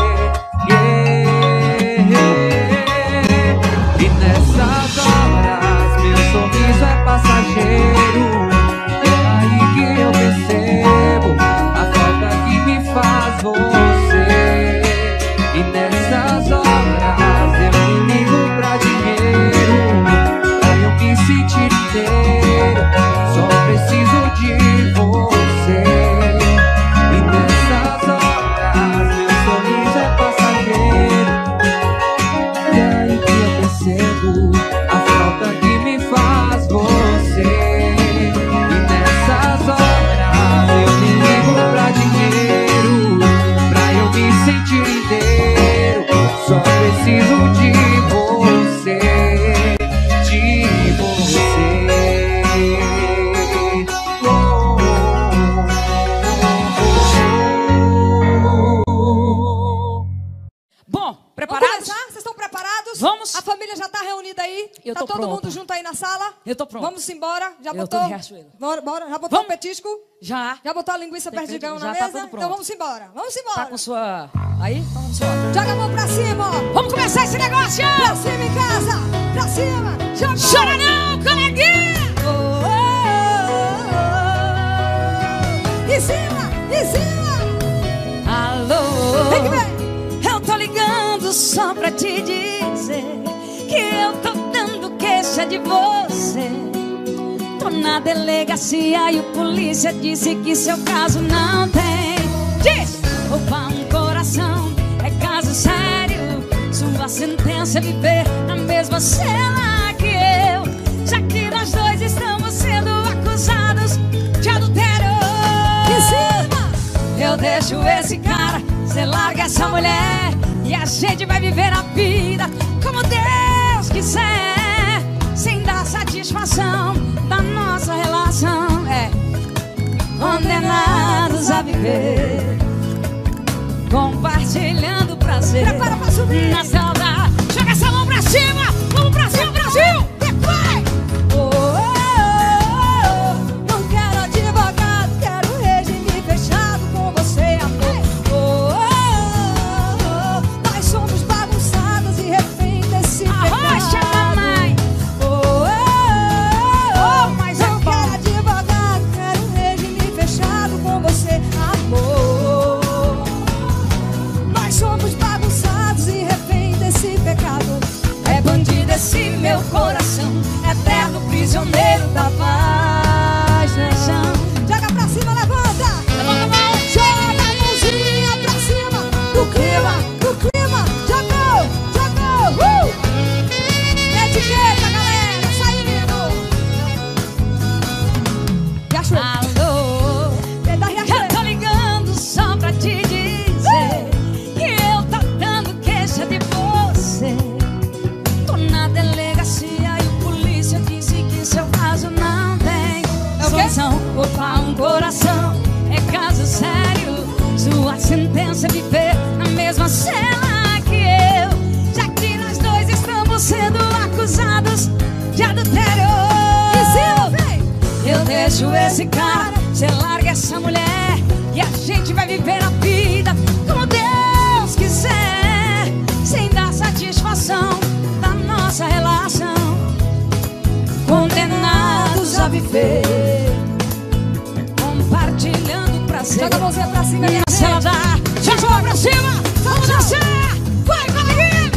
E nessas horas meu sorriso é passageiro. É aí que eu percebo a falta que me faz você. E nessas horas eu me ligo pra dinheiro, pra eu me sentir inteiro, só preciso de você. E nessas horas meu sorriso é passageiro. E aí que eu percebo a falta que me faz você. E nessas horas eu me ligo pra dinheiro, pra eu me sentir inteiro, só preciso de você, de você. Bom, preparados? Vamos começar? Vocês estão preparados? Vamos. A família já está reunida aí? Eu tá tô todo pronta. mundo junto aí na sala? Eu tô pronta. Vamos embora? Já Eu botou? tô de Riachuelo. Bora. Já botou o petisco? Já. Já botou a linguiça perdigão na Já mesa? tá tudo pronto. Então vamos embora. Vamos embora. Tá com sua... Aí? Então vamos embora. Joga a mão pra cima, ó. Vamos começar esse negócio! Pra cima em casa. Pra cima. Joga. Chora não, coleguinha! Em cima. Alô? Vem que vem. Eu tô ligando só pra te dizer que eu tô dando queixa de você. Tô na delegacia e o polícia disse que seu caso não tem. Diz! Roubar um coração é caso sério. Sua sentença é viver na mesma cela que eu, já que nós dois estamos sendo acusados de adultério. Em cima. Eu deixo esse cara, cê larga essa mulher, e a gente vai viver a vida como Deus quiser, sem dar satisfação da nossa relação. Condenados a viver, compartilhando o prazer. Prepara pra subir. Na saudade. Joga essa mão pra cima. Vamos pra cima, Brasil. Vai. Não quero advogado, quero regime fechado com você, amor. Nós somos bagunçados e refém desse pecado. Arrocha, mamãe. Mas eu quero advogado, quero regime fechado com você, amor. Nós somos bagunçados e refém desse pecado. É bandido esse meu coração, eterno prisioneiro da paixão. Joga pra cima, levanta. Levanta a mão. Joga a mãozinha pra cima. Do clima, do clima. Jogou, jogou. Etiqueta, galera, saindo. Riachuelo. Alô, Vem da Riachuelo. eu tô ligando só pra te dizer que eu tô dando queixa de você. Tô na delegacia e o polícia disse que seu caso não tem solução. Opa, um coração é caso sério. Sua sentença é viver na mesma cela que eu, já que nós dois estamos sendo acusados de adultério. Eu deixo esse cara, cê larga essa mulher, e a gente vai viver a vida como Deus quiser, sem dar satisfação da nossa relação. Condenados a viver, compartilhando o prazer. Joga a mãozinha pra cima, minha Se ela gente. dá, joga a mão pra cima. Vamos dançar. Vai, coleguinha.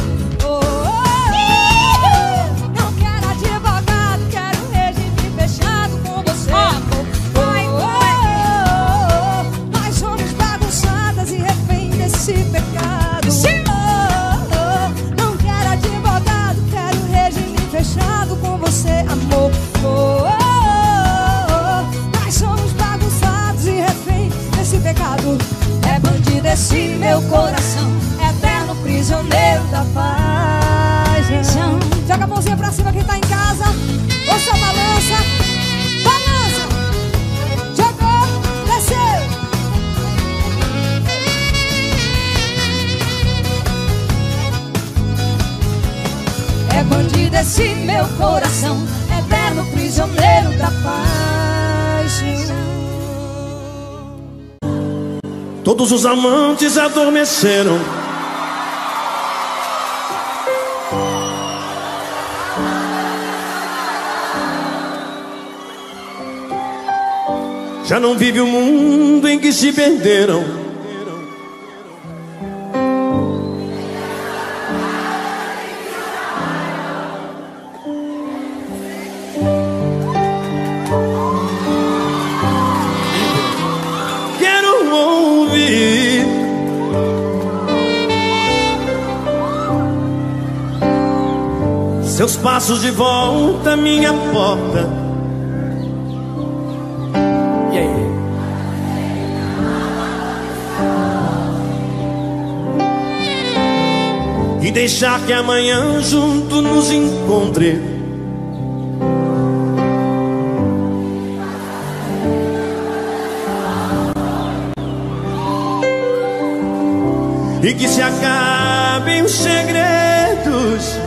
Não quero advogado, quero regime fechado com você, amor. Nós somos bagunçadas e refém desse pecado. Sim. Não quero advogado, quero regime fechado com você, amor. Nós somos bagunçados e refém desse pecado. É bandido esse meu coração, eterno prisioneiro da paixão. Joga a mãozinha pra cima quem tá em casa. Ouça a balança. Balança. Jogou, desceu. É bandido esse meu coração, eterno prisioneiro da paixão. Todos os amantes adormeceram. Já não vive o mundo em que se perderam. Quero ouvir seus passos de volta à minha porta. E deixar que amanhã junto nos encontre. E que se acabem os segredos.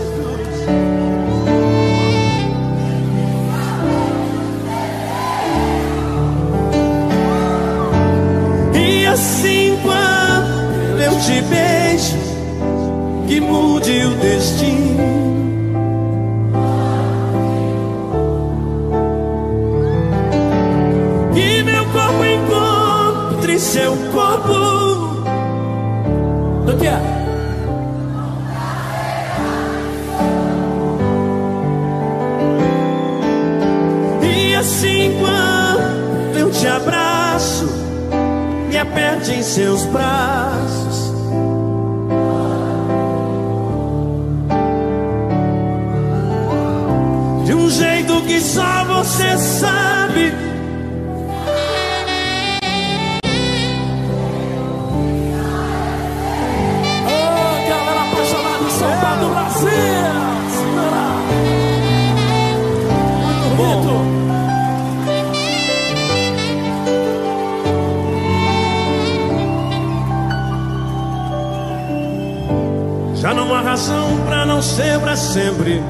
E assim quando eu te beijo, que mude o destino. Que meu corpo encontre seu corpo. Do que é? E assim quando eu te abraço, me aperte em seus braços. De um jeito que só você sabe. Dá numa razão pra não ser pra sempre.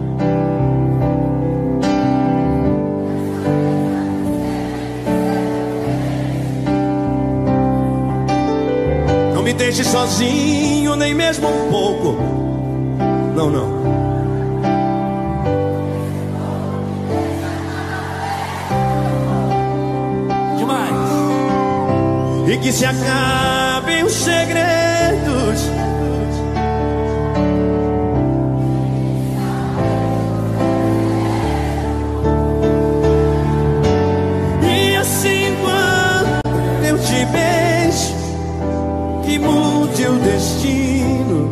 Não me deixe sozinho, nem mesmo um pouco. Não, não. E que se acabem os segredos. E assim quando eu te beijo, que mude o destino.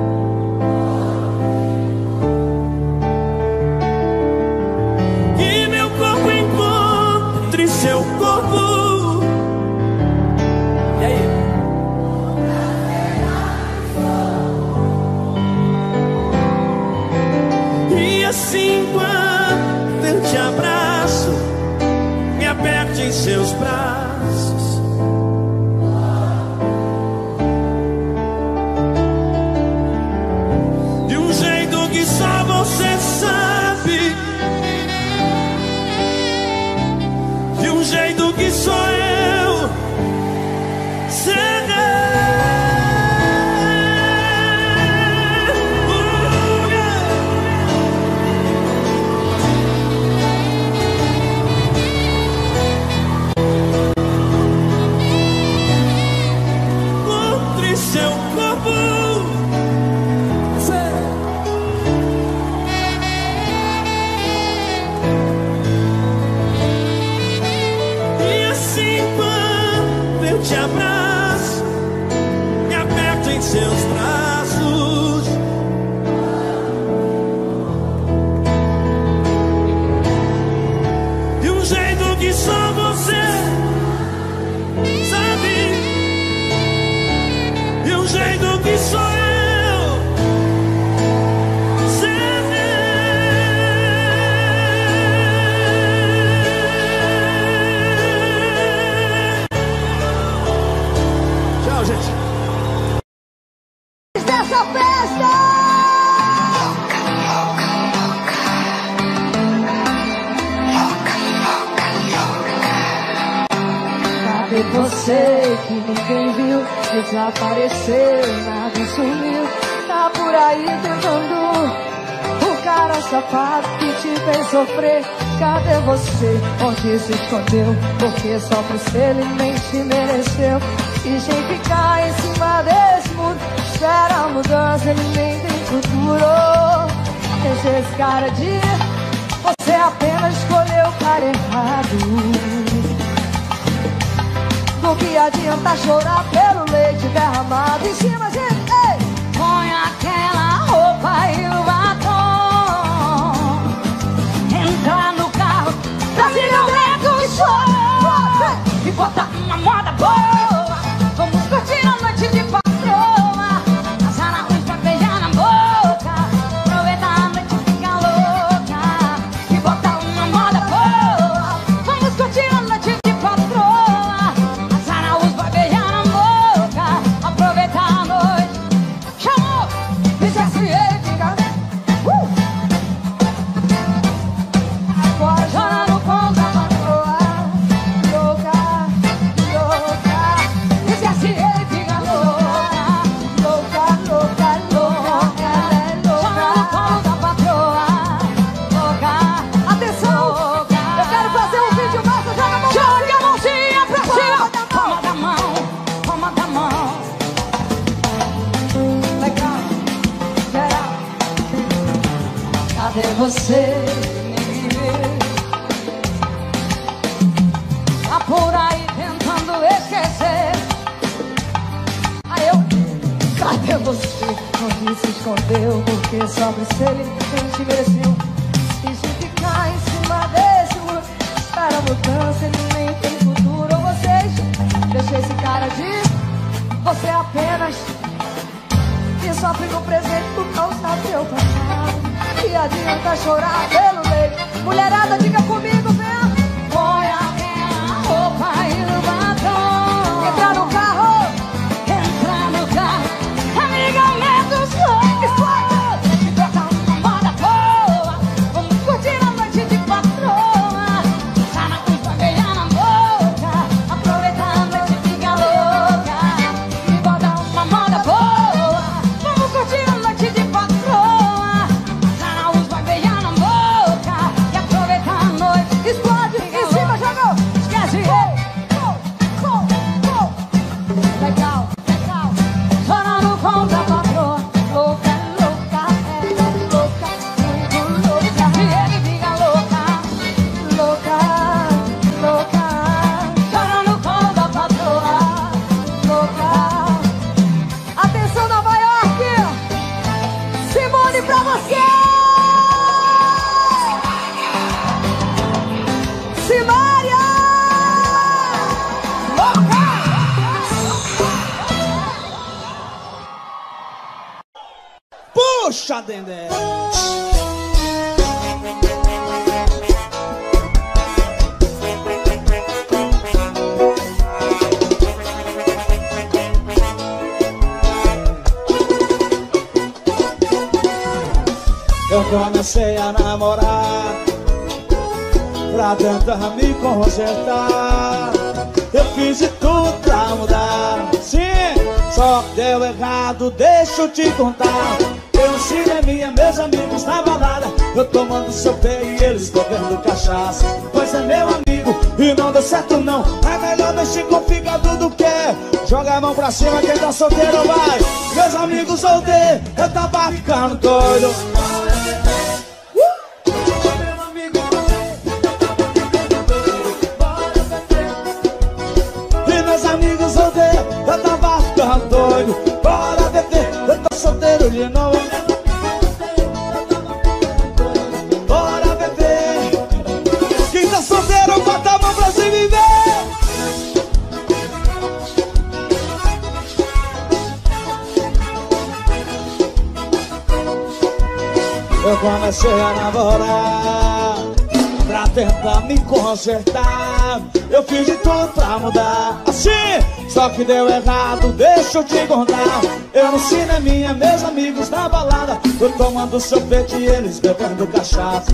Que meu corpo encontre seu corpo. Assim quando eu te abraço, me aperte em seus braços. De um jeito que só você sabe. De um jeito que só eu sei. Te abraço, me aperto em seus braços. De um jeito que só você sabe. De um jeito que só eu sei. Dessa festa! Cadê você que ninguém viu? Desapareceu, nada sumiu. Tá por aí tentando. O cara safado que te fez sofrer. Cadê você? Onde se escondeu? Porque só por ser ele nem te mereceu. E sem ficar em cima desse mundo, espera a mudança, ele nem tem futuro. Deixa esse cara de ir, você apenas escolheu o cara errado. Do que adianta chorar pelo leite derramado? Em cima, gente, ei! Põe aquela roupa e o batom, entra no carro, Brasília Neto e chora, e bota uma moda boa. Vamos curtir a noite de patroa, passar na rua pra beijar na boca, aproveitar a noite e ficar louca, e bota uma moda boa. Vamos curtir a noite de patroa, passar na rua pra beijar na boca, aproveitar a noite. Chamou! PCSE, fica agora chora no pão da patroa. Louca, louca. PCSE, fica louca. Louca, louca, louca. Ela é Chora no louca. colo da patroa, louca. Atenção! Eu quero fazer um vídeo massa, joga a mão. Joga a mãozinha pra cima, Palma da mão. palma da mão. Legal, geral. Cadê você? Tá por aí tentando esquecer. Aí eu, cadê você? Onde se escondeu? Porque só por ser ele quem te mereceu. E se ficar em cima desse muro, espera a mudança, ele nem tem futuro. Ou vocês, deixa esse cara de ir, você apenas que sofre no presente por causa do teu passado. Que adianta chorar pelo leito? Mulherada, diga comigo, vem. Põe aquela roupa e o batom, Entra no carro. entra no carro, amiga, aumenta o som. Puxa, Dendê. Eu comecei a namorar pra tentar me consertar. Eu fiz de tudo pra mudar, sim, só deu errado, deixa eu te contar. Eu no cineminha, meus amigos na balada, eu tomando sorteio e eles bebendo cachaça. Pois é meu amigo e não deu certo não. É melhor mexer com o fígado do que joga a mão pra cima, quem tá solteiro vai. Meus amigos solteiros, eu tava ficando doido. Amigos solteiros, eu tava ficando doido. Bora beber, eu tô solteiro de novo. Bora beber. Quem tá solteiro, bota a mão pra se viver. Eu comecei a namorar pra tentar me consertar. Eu fiz de tudo pra mudar, assim, só que deu errado, deixa eu te contar. Eu no cineminha, meus amigos na balada, eu tomando sorvete e eles bebendo cachaça.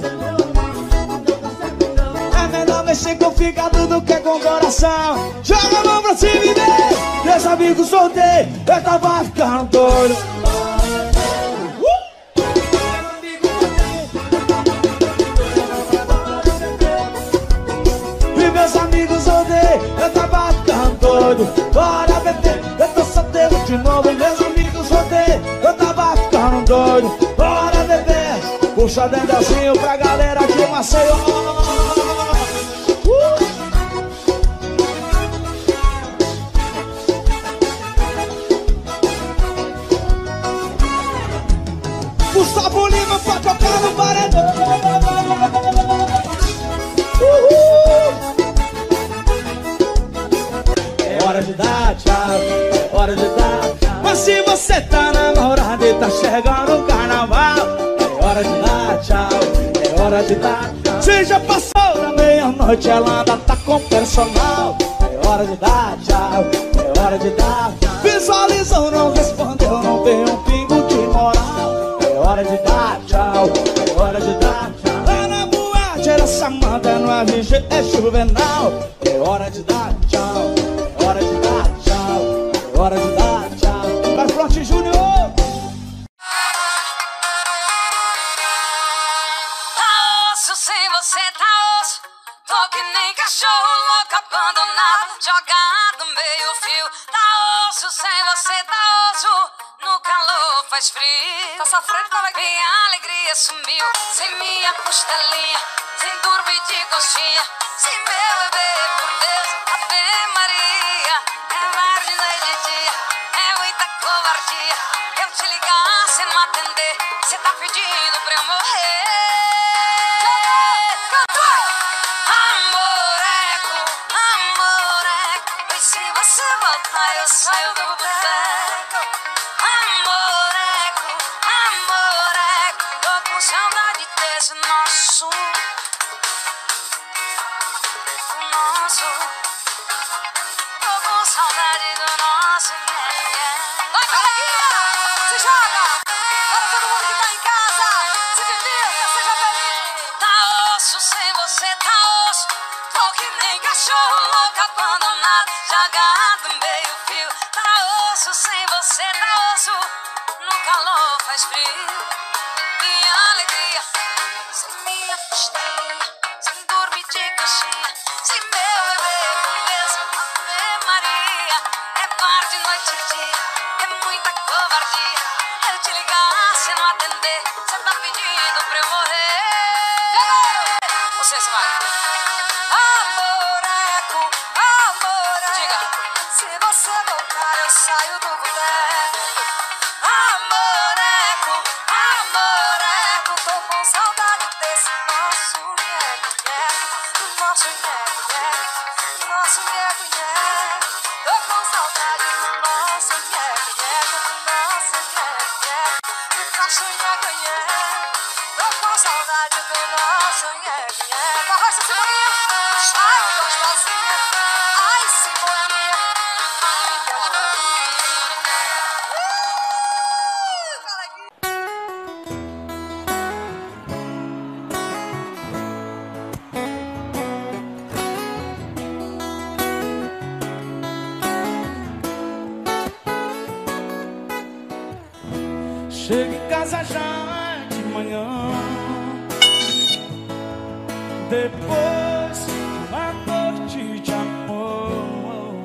É melhor mexer com o fígado do que com o coração. Joga a mão pra cima e vem. Meus amigos solteiros, eu tava ficando doido. Meus amigos odeiam, eu tava ficando doido. Bora beber, eu tô solteiro de novo. Meus amigos odeiam, eu tava ficando doido. Bora beber, puxa dendazinho pra galera de Maceió. Gustavo Lima pra tocar no paredão. É hora de dar tchau, é hora de dar tchau. Mas se você tá namorado e tá chegando o carnaval, é hora de dar tchau, é hora de dar tchau. Se já passou da meia-noite, ela ainda tá com personal. É hora de dar tchau, é hora de dar tchau. Visualizou, não respondeu, não tem um pingo de moral. É hora de dar tchau, é hora de dar tchau. Lá na boate era Samanta, no RG é Juvenal. É hora de dar tchau, é hora de dar tchau, é hora de dar tchau. Vai Fronte Júnior! Tá osso, sem você tá osso. Tô que nem cachorro louco abandonado, jogado meio fio. Tá osso, sem você tá osso. No calor faz frio. Tá sofrendo como é que minha alegria sumiu. Sem minha costelinha, sem dormir de coxinha, sem meu bebê, por Deus, Ave Maria. É mar de noite e dia, é muita covardia. Eu te ligar, cê não atender, cê tá pedindo pra eu morrer. Amoreco, amoreco, e se você voltar eu saio do boteco. Amoreco, amoreco, tô com saudade desse nosso nosso. Tô com saudade do nosso, yeah, yeah. Vai, coleguinha, se joga. Para todo mundo que tá em casa, se divirta, seja feliz. Tá osso, sem você tá osso. Tô que nem cachorro louco abandonado, jogado meio fio. Tá osso, sem você tá osso. No calor faz frio. Minha alegria, sem minha costelinha, sem dormir de coxinha, sem meu bebê, por Deus, Ave Maria. É par de noite e dia, é muita covardia. Eu te ligar, cê não atender, cê tá pedindo pra eu morrer. Vocês vai. Amoreco, amoreco, diga. Se você voltar eu saio do boteco. Amoreco, amoreco, tô com saudade desse nosso nheco-nheco, do nosso nheco-nheco, do nosso nheco-nheco. Tô com saudade do nosso nheco-nheco, do nosso nheco-nheco, do nosso nheque-nhé. Tô com saudade do nosso nheque-nhé. Com a rocha, Simoninha. Ai, gostosinha. Ai, Simoninha. Ai, Chego em casa já de manhã, depois de uma noite de amor.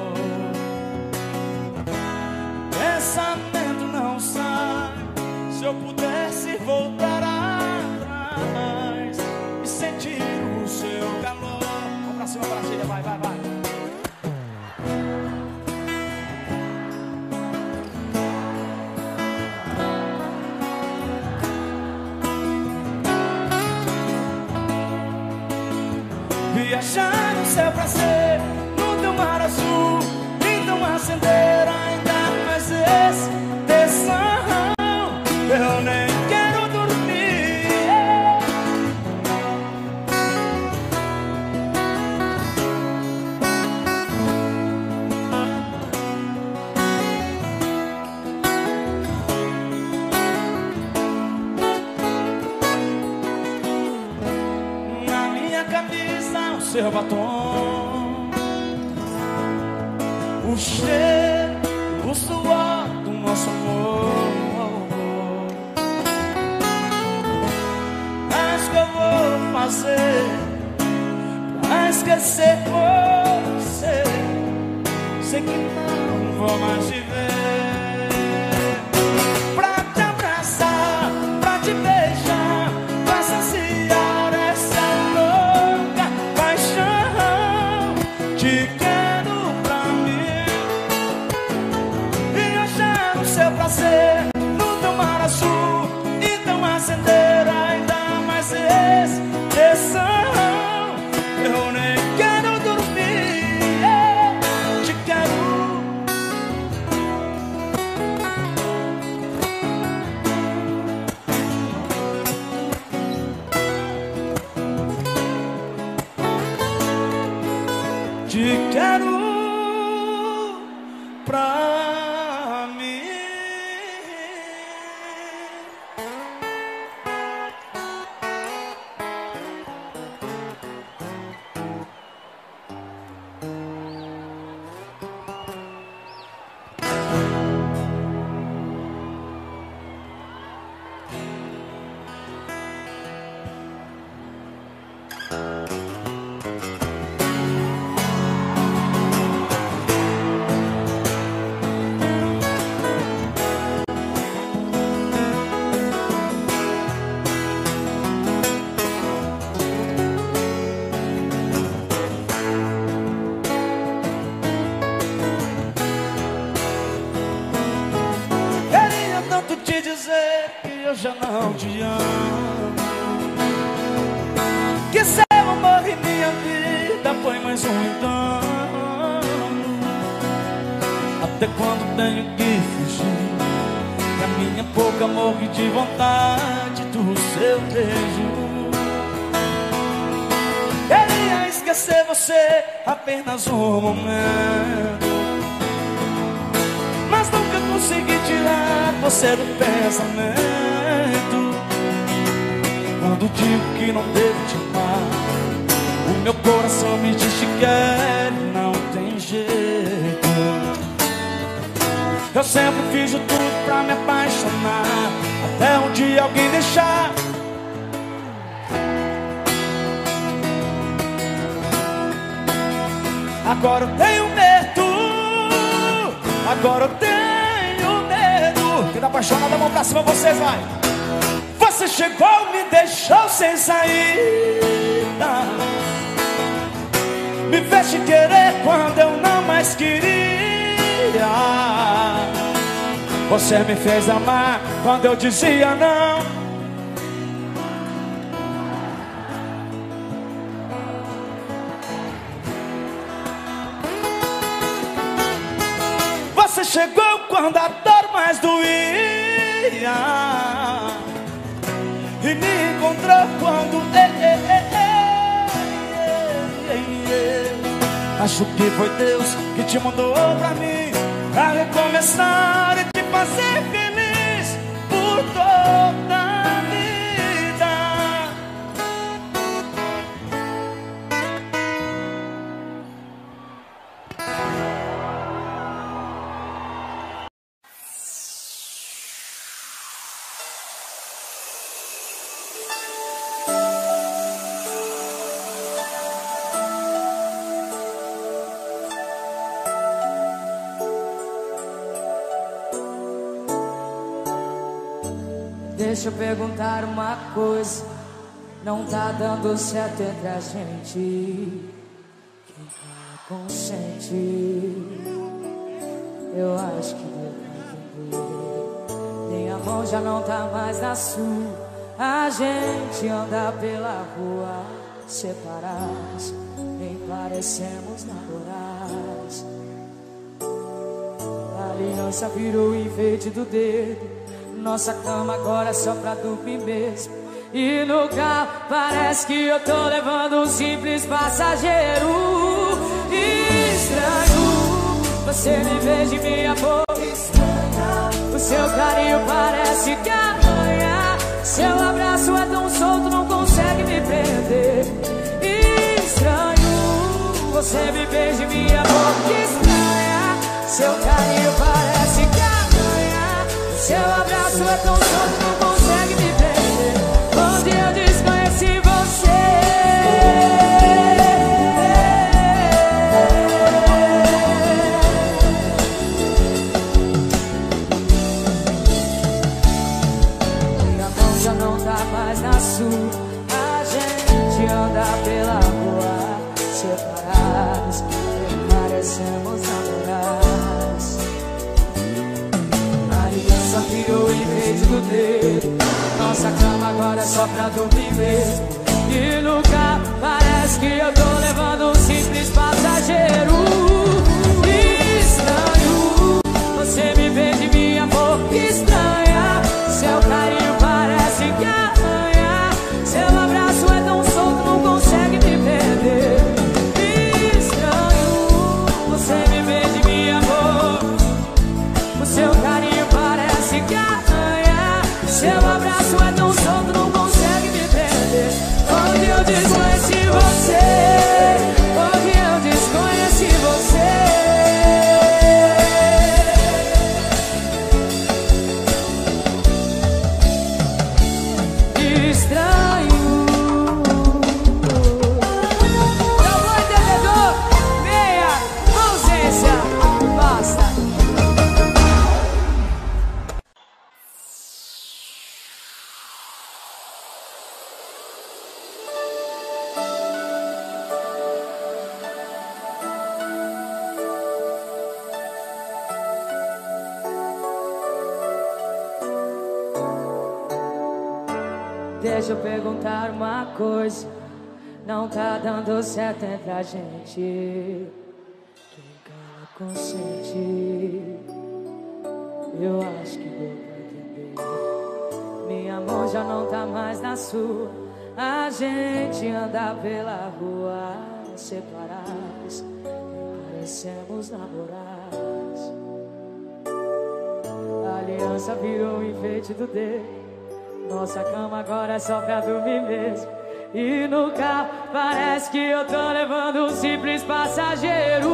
Pensamento não sai. Se eu pudesse voltar atrás e sentir o seu calor. Vamos pra cima, Brasília, vai, vai, vai. Viajar no seu prazer, no teu mar azul, então acender ainda mais esse tesão. Eu nem quero dormir. Na minha camisa o seu batom, o cheiro, o suor do nosso amor. Mas que eu vou fazer pra esquecer você? Sei que não vou mais te ver. Pra te abraçar, pra te beijar, pra saciar essa louca paixão. Te quero pra mim. Viajar no seu prazer, no teu mar azul, então acender ainda mais esse tesão. Eu nem quero dormir, te quero. Te quero pra mim. Queria tanto te dizer que eu já não te amo, que seu amor em minha vida foi mais um engano. Até quando tenho que fugir, que a minha boca morre de vontade do seu beijo. Queria esquecer você apenas um momento, mas nunca consegui tirar você do pensamento. Quando digo que não devo te amar, o meu coração me diz que quer e não tem jeito. Eu sempre fiz de tudo pra me apaixonar, até um dia alguém deixar. Agora eu tenho medo, agora eu tenho medo. Quem tá apaixonado, a mão pra cima, vocês, vai. Você chegou, me deixou sem saída, me fez te querer quando eu não mais queria. Você me fez amar quando eu dizia não. Você chegou quando a dor mais doía, e me encontrou quando acho que foi Deus que te mandou pra mim, pra recomeçar e te fazer feliz por toda a vida. Deixa eu perguntar uma coisa, não tá dando certo entre a gente. Quem cala consente. Eu acho que deu pra entender. Minha mão já não tá mais na sua. A gente anda pela rua separados, nem parecemos namorados. A aliança virou enfeite do dedo. Nossa cama agora é só pra dormir mesmo. E no carro parece que eu tô levando um simples passageiro. Estranho, você me beija e me boca estranha. O seu carinho parece que arranha. Seu abraço é tão solto, não consegue me prender. Estranho, você me beija e me boca estranha. Seu carinho parece que arranha. Seu abraço é tão solto, não consegue me prender. Onde eu desconheci você. Minha mão já não tá mais na sua. A gente anda pela rua separados, nem parecemos namorados. Aliança virou enfeite do dedo. Nossa cama agora é só pra dormir mesmo. E no carro parece que eu tô levando um simples passageiro. Estranho, você me beija e minha boca estranha. Seu carinho parece que arranha. Seu abraço é tão solto, não consegue me perder. Estranho, você me beija e minha boca. O seu carinho parece que arranha. Seu abraço é tão solto, não consegue me prender. Onde eu desconheci você. Onde eu desconheci você. Estranho. Não vou entendedor. Meia ausência. Basta. Deixa eu perguntar uma coisa, não tá dando certo entre a gente. Quem cala consente. Eu acho que deu pra entender. Minha mão já não tá mais na sua. A gente anda pela rua separados, parecemos namorados. A aliança virou enfeite do dedo. Nossa cama agora é só pra dormir mesmo. E no carro parece que eu tô levando um simples passageiro.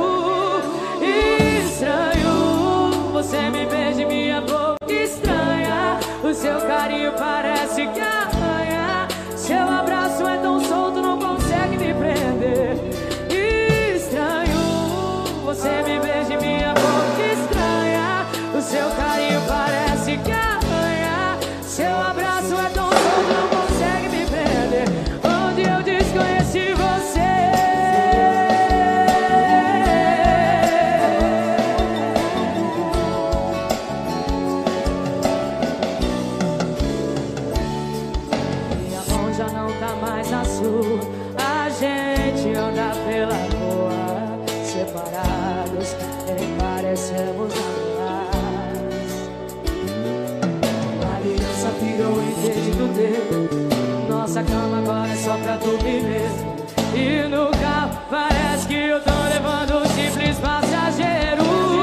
Estranho, você me beija e minha boca estranha. O seu carinho parece que arranha. Seu abraço é tão solto, não consegue me prender. Estranho, você me beija e minha boca estranha. O seu carinho parece que arranha. Seu abraço é tão solto, não consegue me prender. Onde eu desconheci você. Minha mão já não tá mais na sua. A gente anda pela rua separados, nem parecemos namorados. posso ter. Nossa cama agora é só pra dormir mesmo. E no carro parece que eu tô levando um simples passageiro.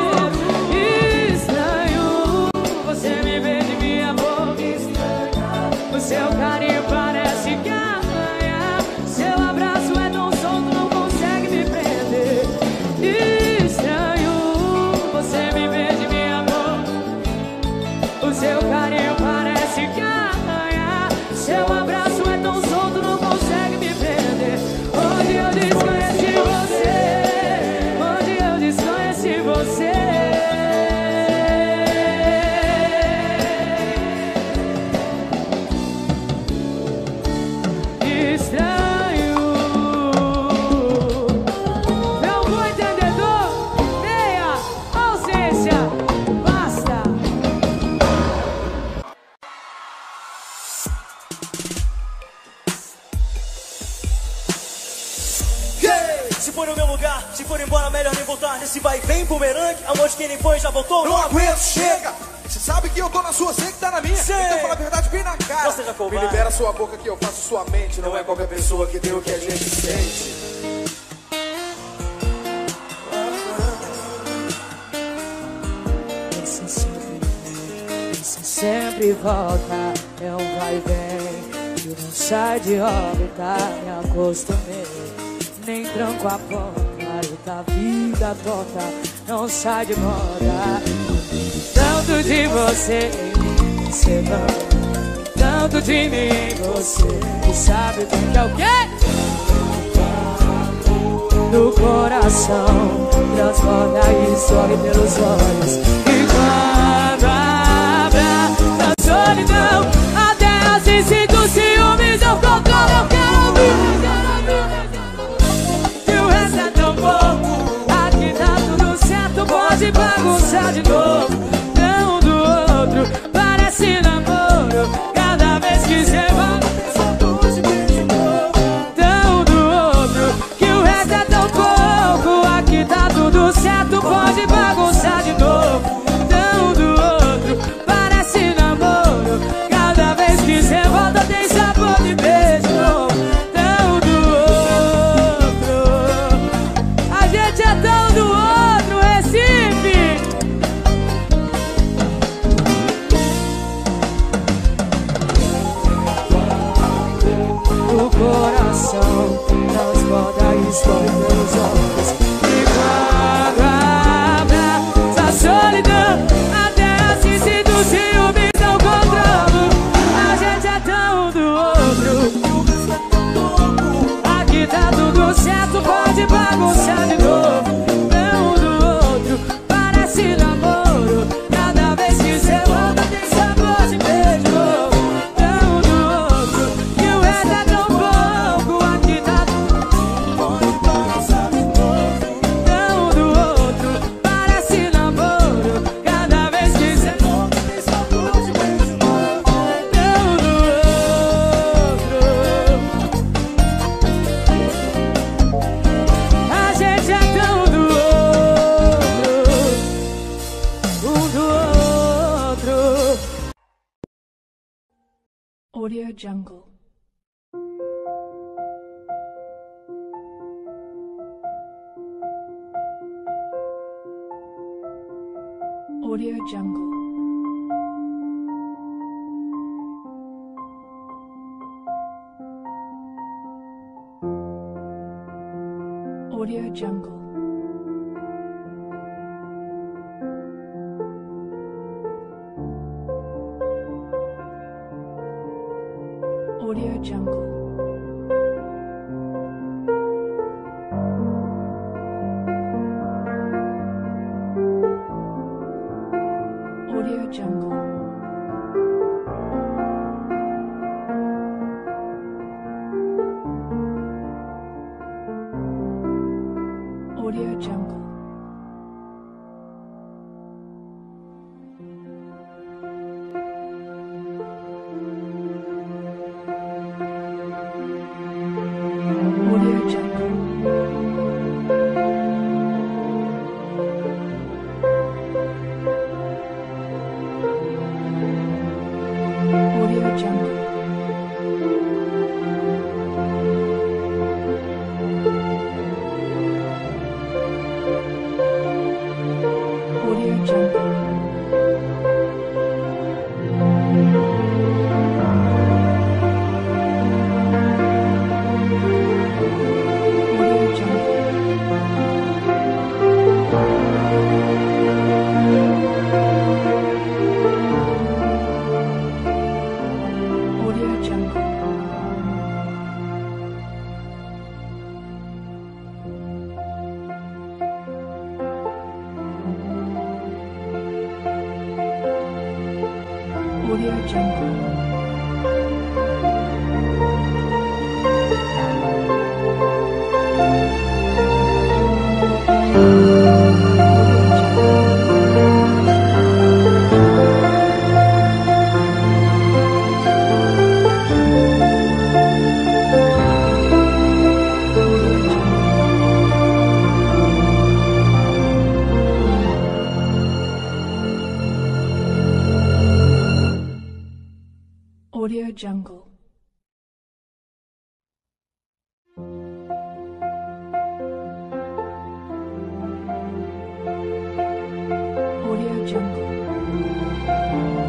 Estranho, você me vê de minha boca estranha. O seu carinho parece que arranha. Seu abraço é tão solto, não consegue me prender. Estranho, você me vê de minha boca. O seu carinho parece que arranha. Seu abraço é tão solto, não consegue me prender. Onde eu desconheci você, onde eu desconheci você. Estranho. Não vou entendedor, meia ausência, basta. Se for no meu lugar, se for embora, melhor nem voltar. Nesse vai e vem, bumerangue, amor de quem nem foi, já voltou. Não aguento, chega! Você sabe que eu tô na sua, sei que tá na minha. Sei. Então fala a verdade bem na cara. Não seja covarde. Me libera sua boca que eu faço sua mente. Não é qualquer pessoa que deu o que a gente sente. Sempre volta, é um vai e vem. Eu não sai de órbita, me acostumei. Nem tranco a porta, eu da vida torta, não sai de moda. Tanto de você em mim, você não. Tanto de mim em você, que sabe o que é o quê? No coração, transborda e sobe pelos olhos. E quando abraça a solidão, até assim sinto ciúmes, eu controlo, eu quero e o resto é tão pouco. Aqui tá tudo certo, pode bagunçar de novo. Não do outro, parece namoro. Cada vez que você volta, tão do outro, que o resto é tão pouco. Aqui tá tudo certo, pode bagunçar de novo. Tão do outro, parece namoro. Cada vez que você volta tem sabor de beijo. Tão do outro, a gente é tão do outro, Recife. O coração transborda e escorre pelos olhos. E quando abraça a solidão, até assim sinto ciúme, não controlo. A gente é tão do outro. Aqui tá tudo certo, pode bagunçar de novo. Não do outro, parece namoro. Cada vez que você volta tem sabor de beijo. Não do outro, que o resto é tão pouco. Aqui tá pode bagunçar de novo. Não do outro, parece namoro. Cada vez que você volta tem sabor de beijo. Não do outro, a gente é tão do outro, um do outro. Audio Jungle. Audio Jungle. Audio Jungle. Audio Jungle. Audio Jungle. Audio Jungle. Audio Jungle. Audio Jungle. Audio Jungle.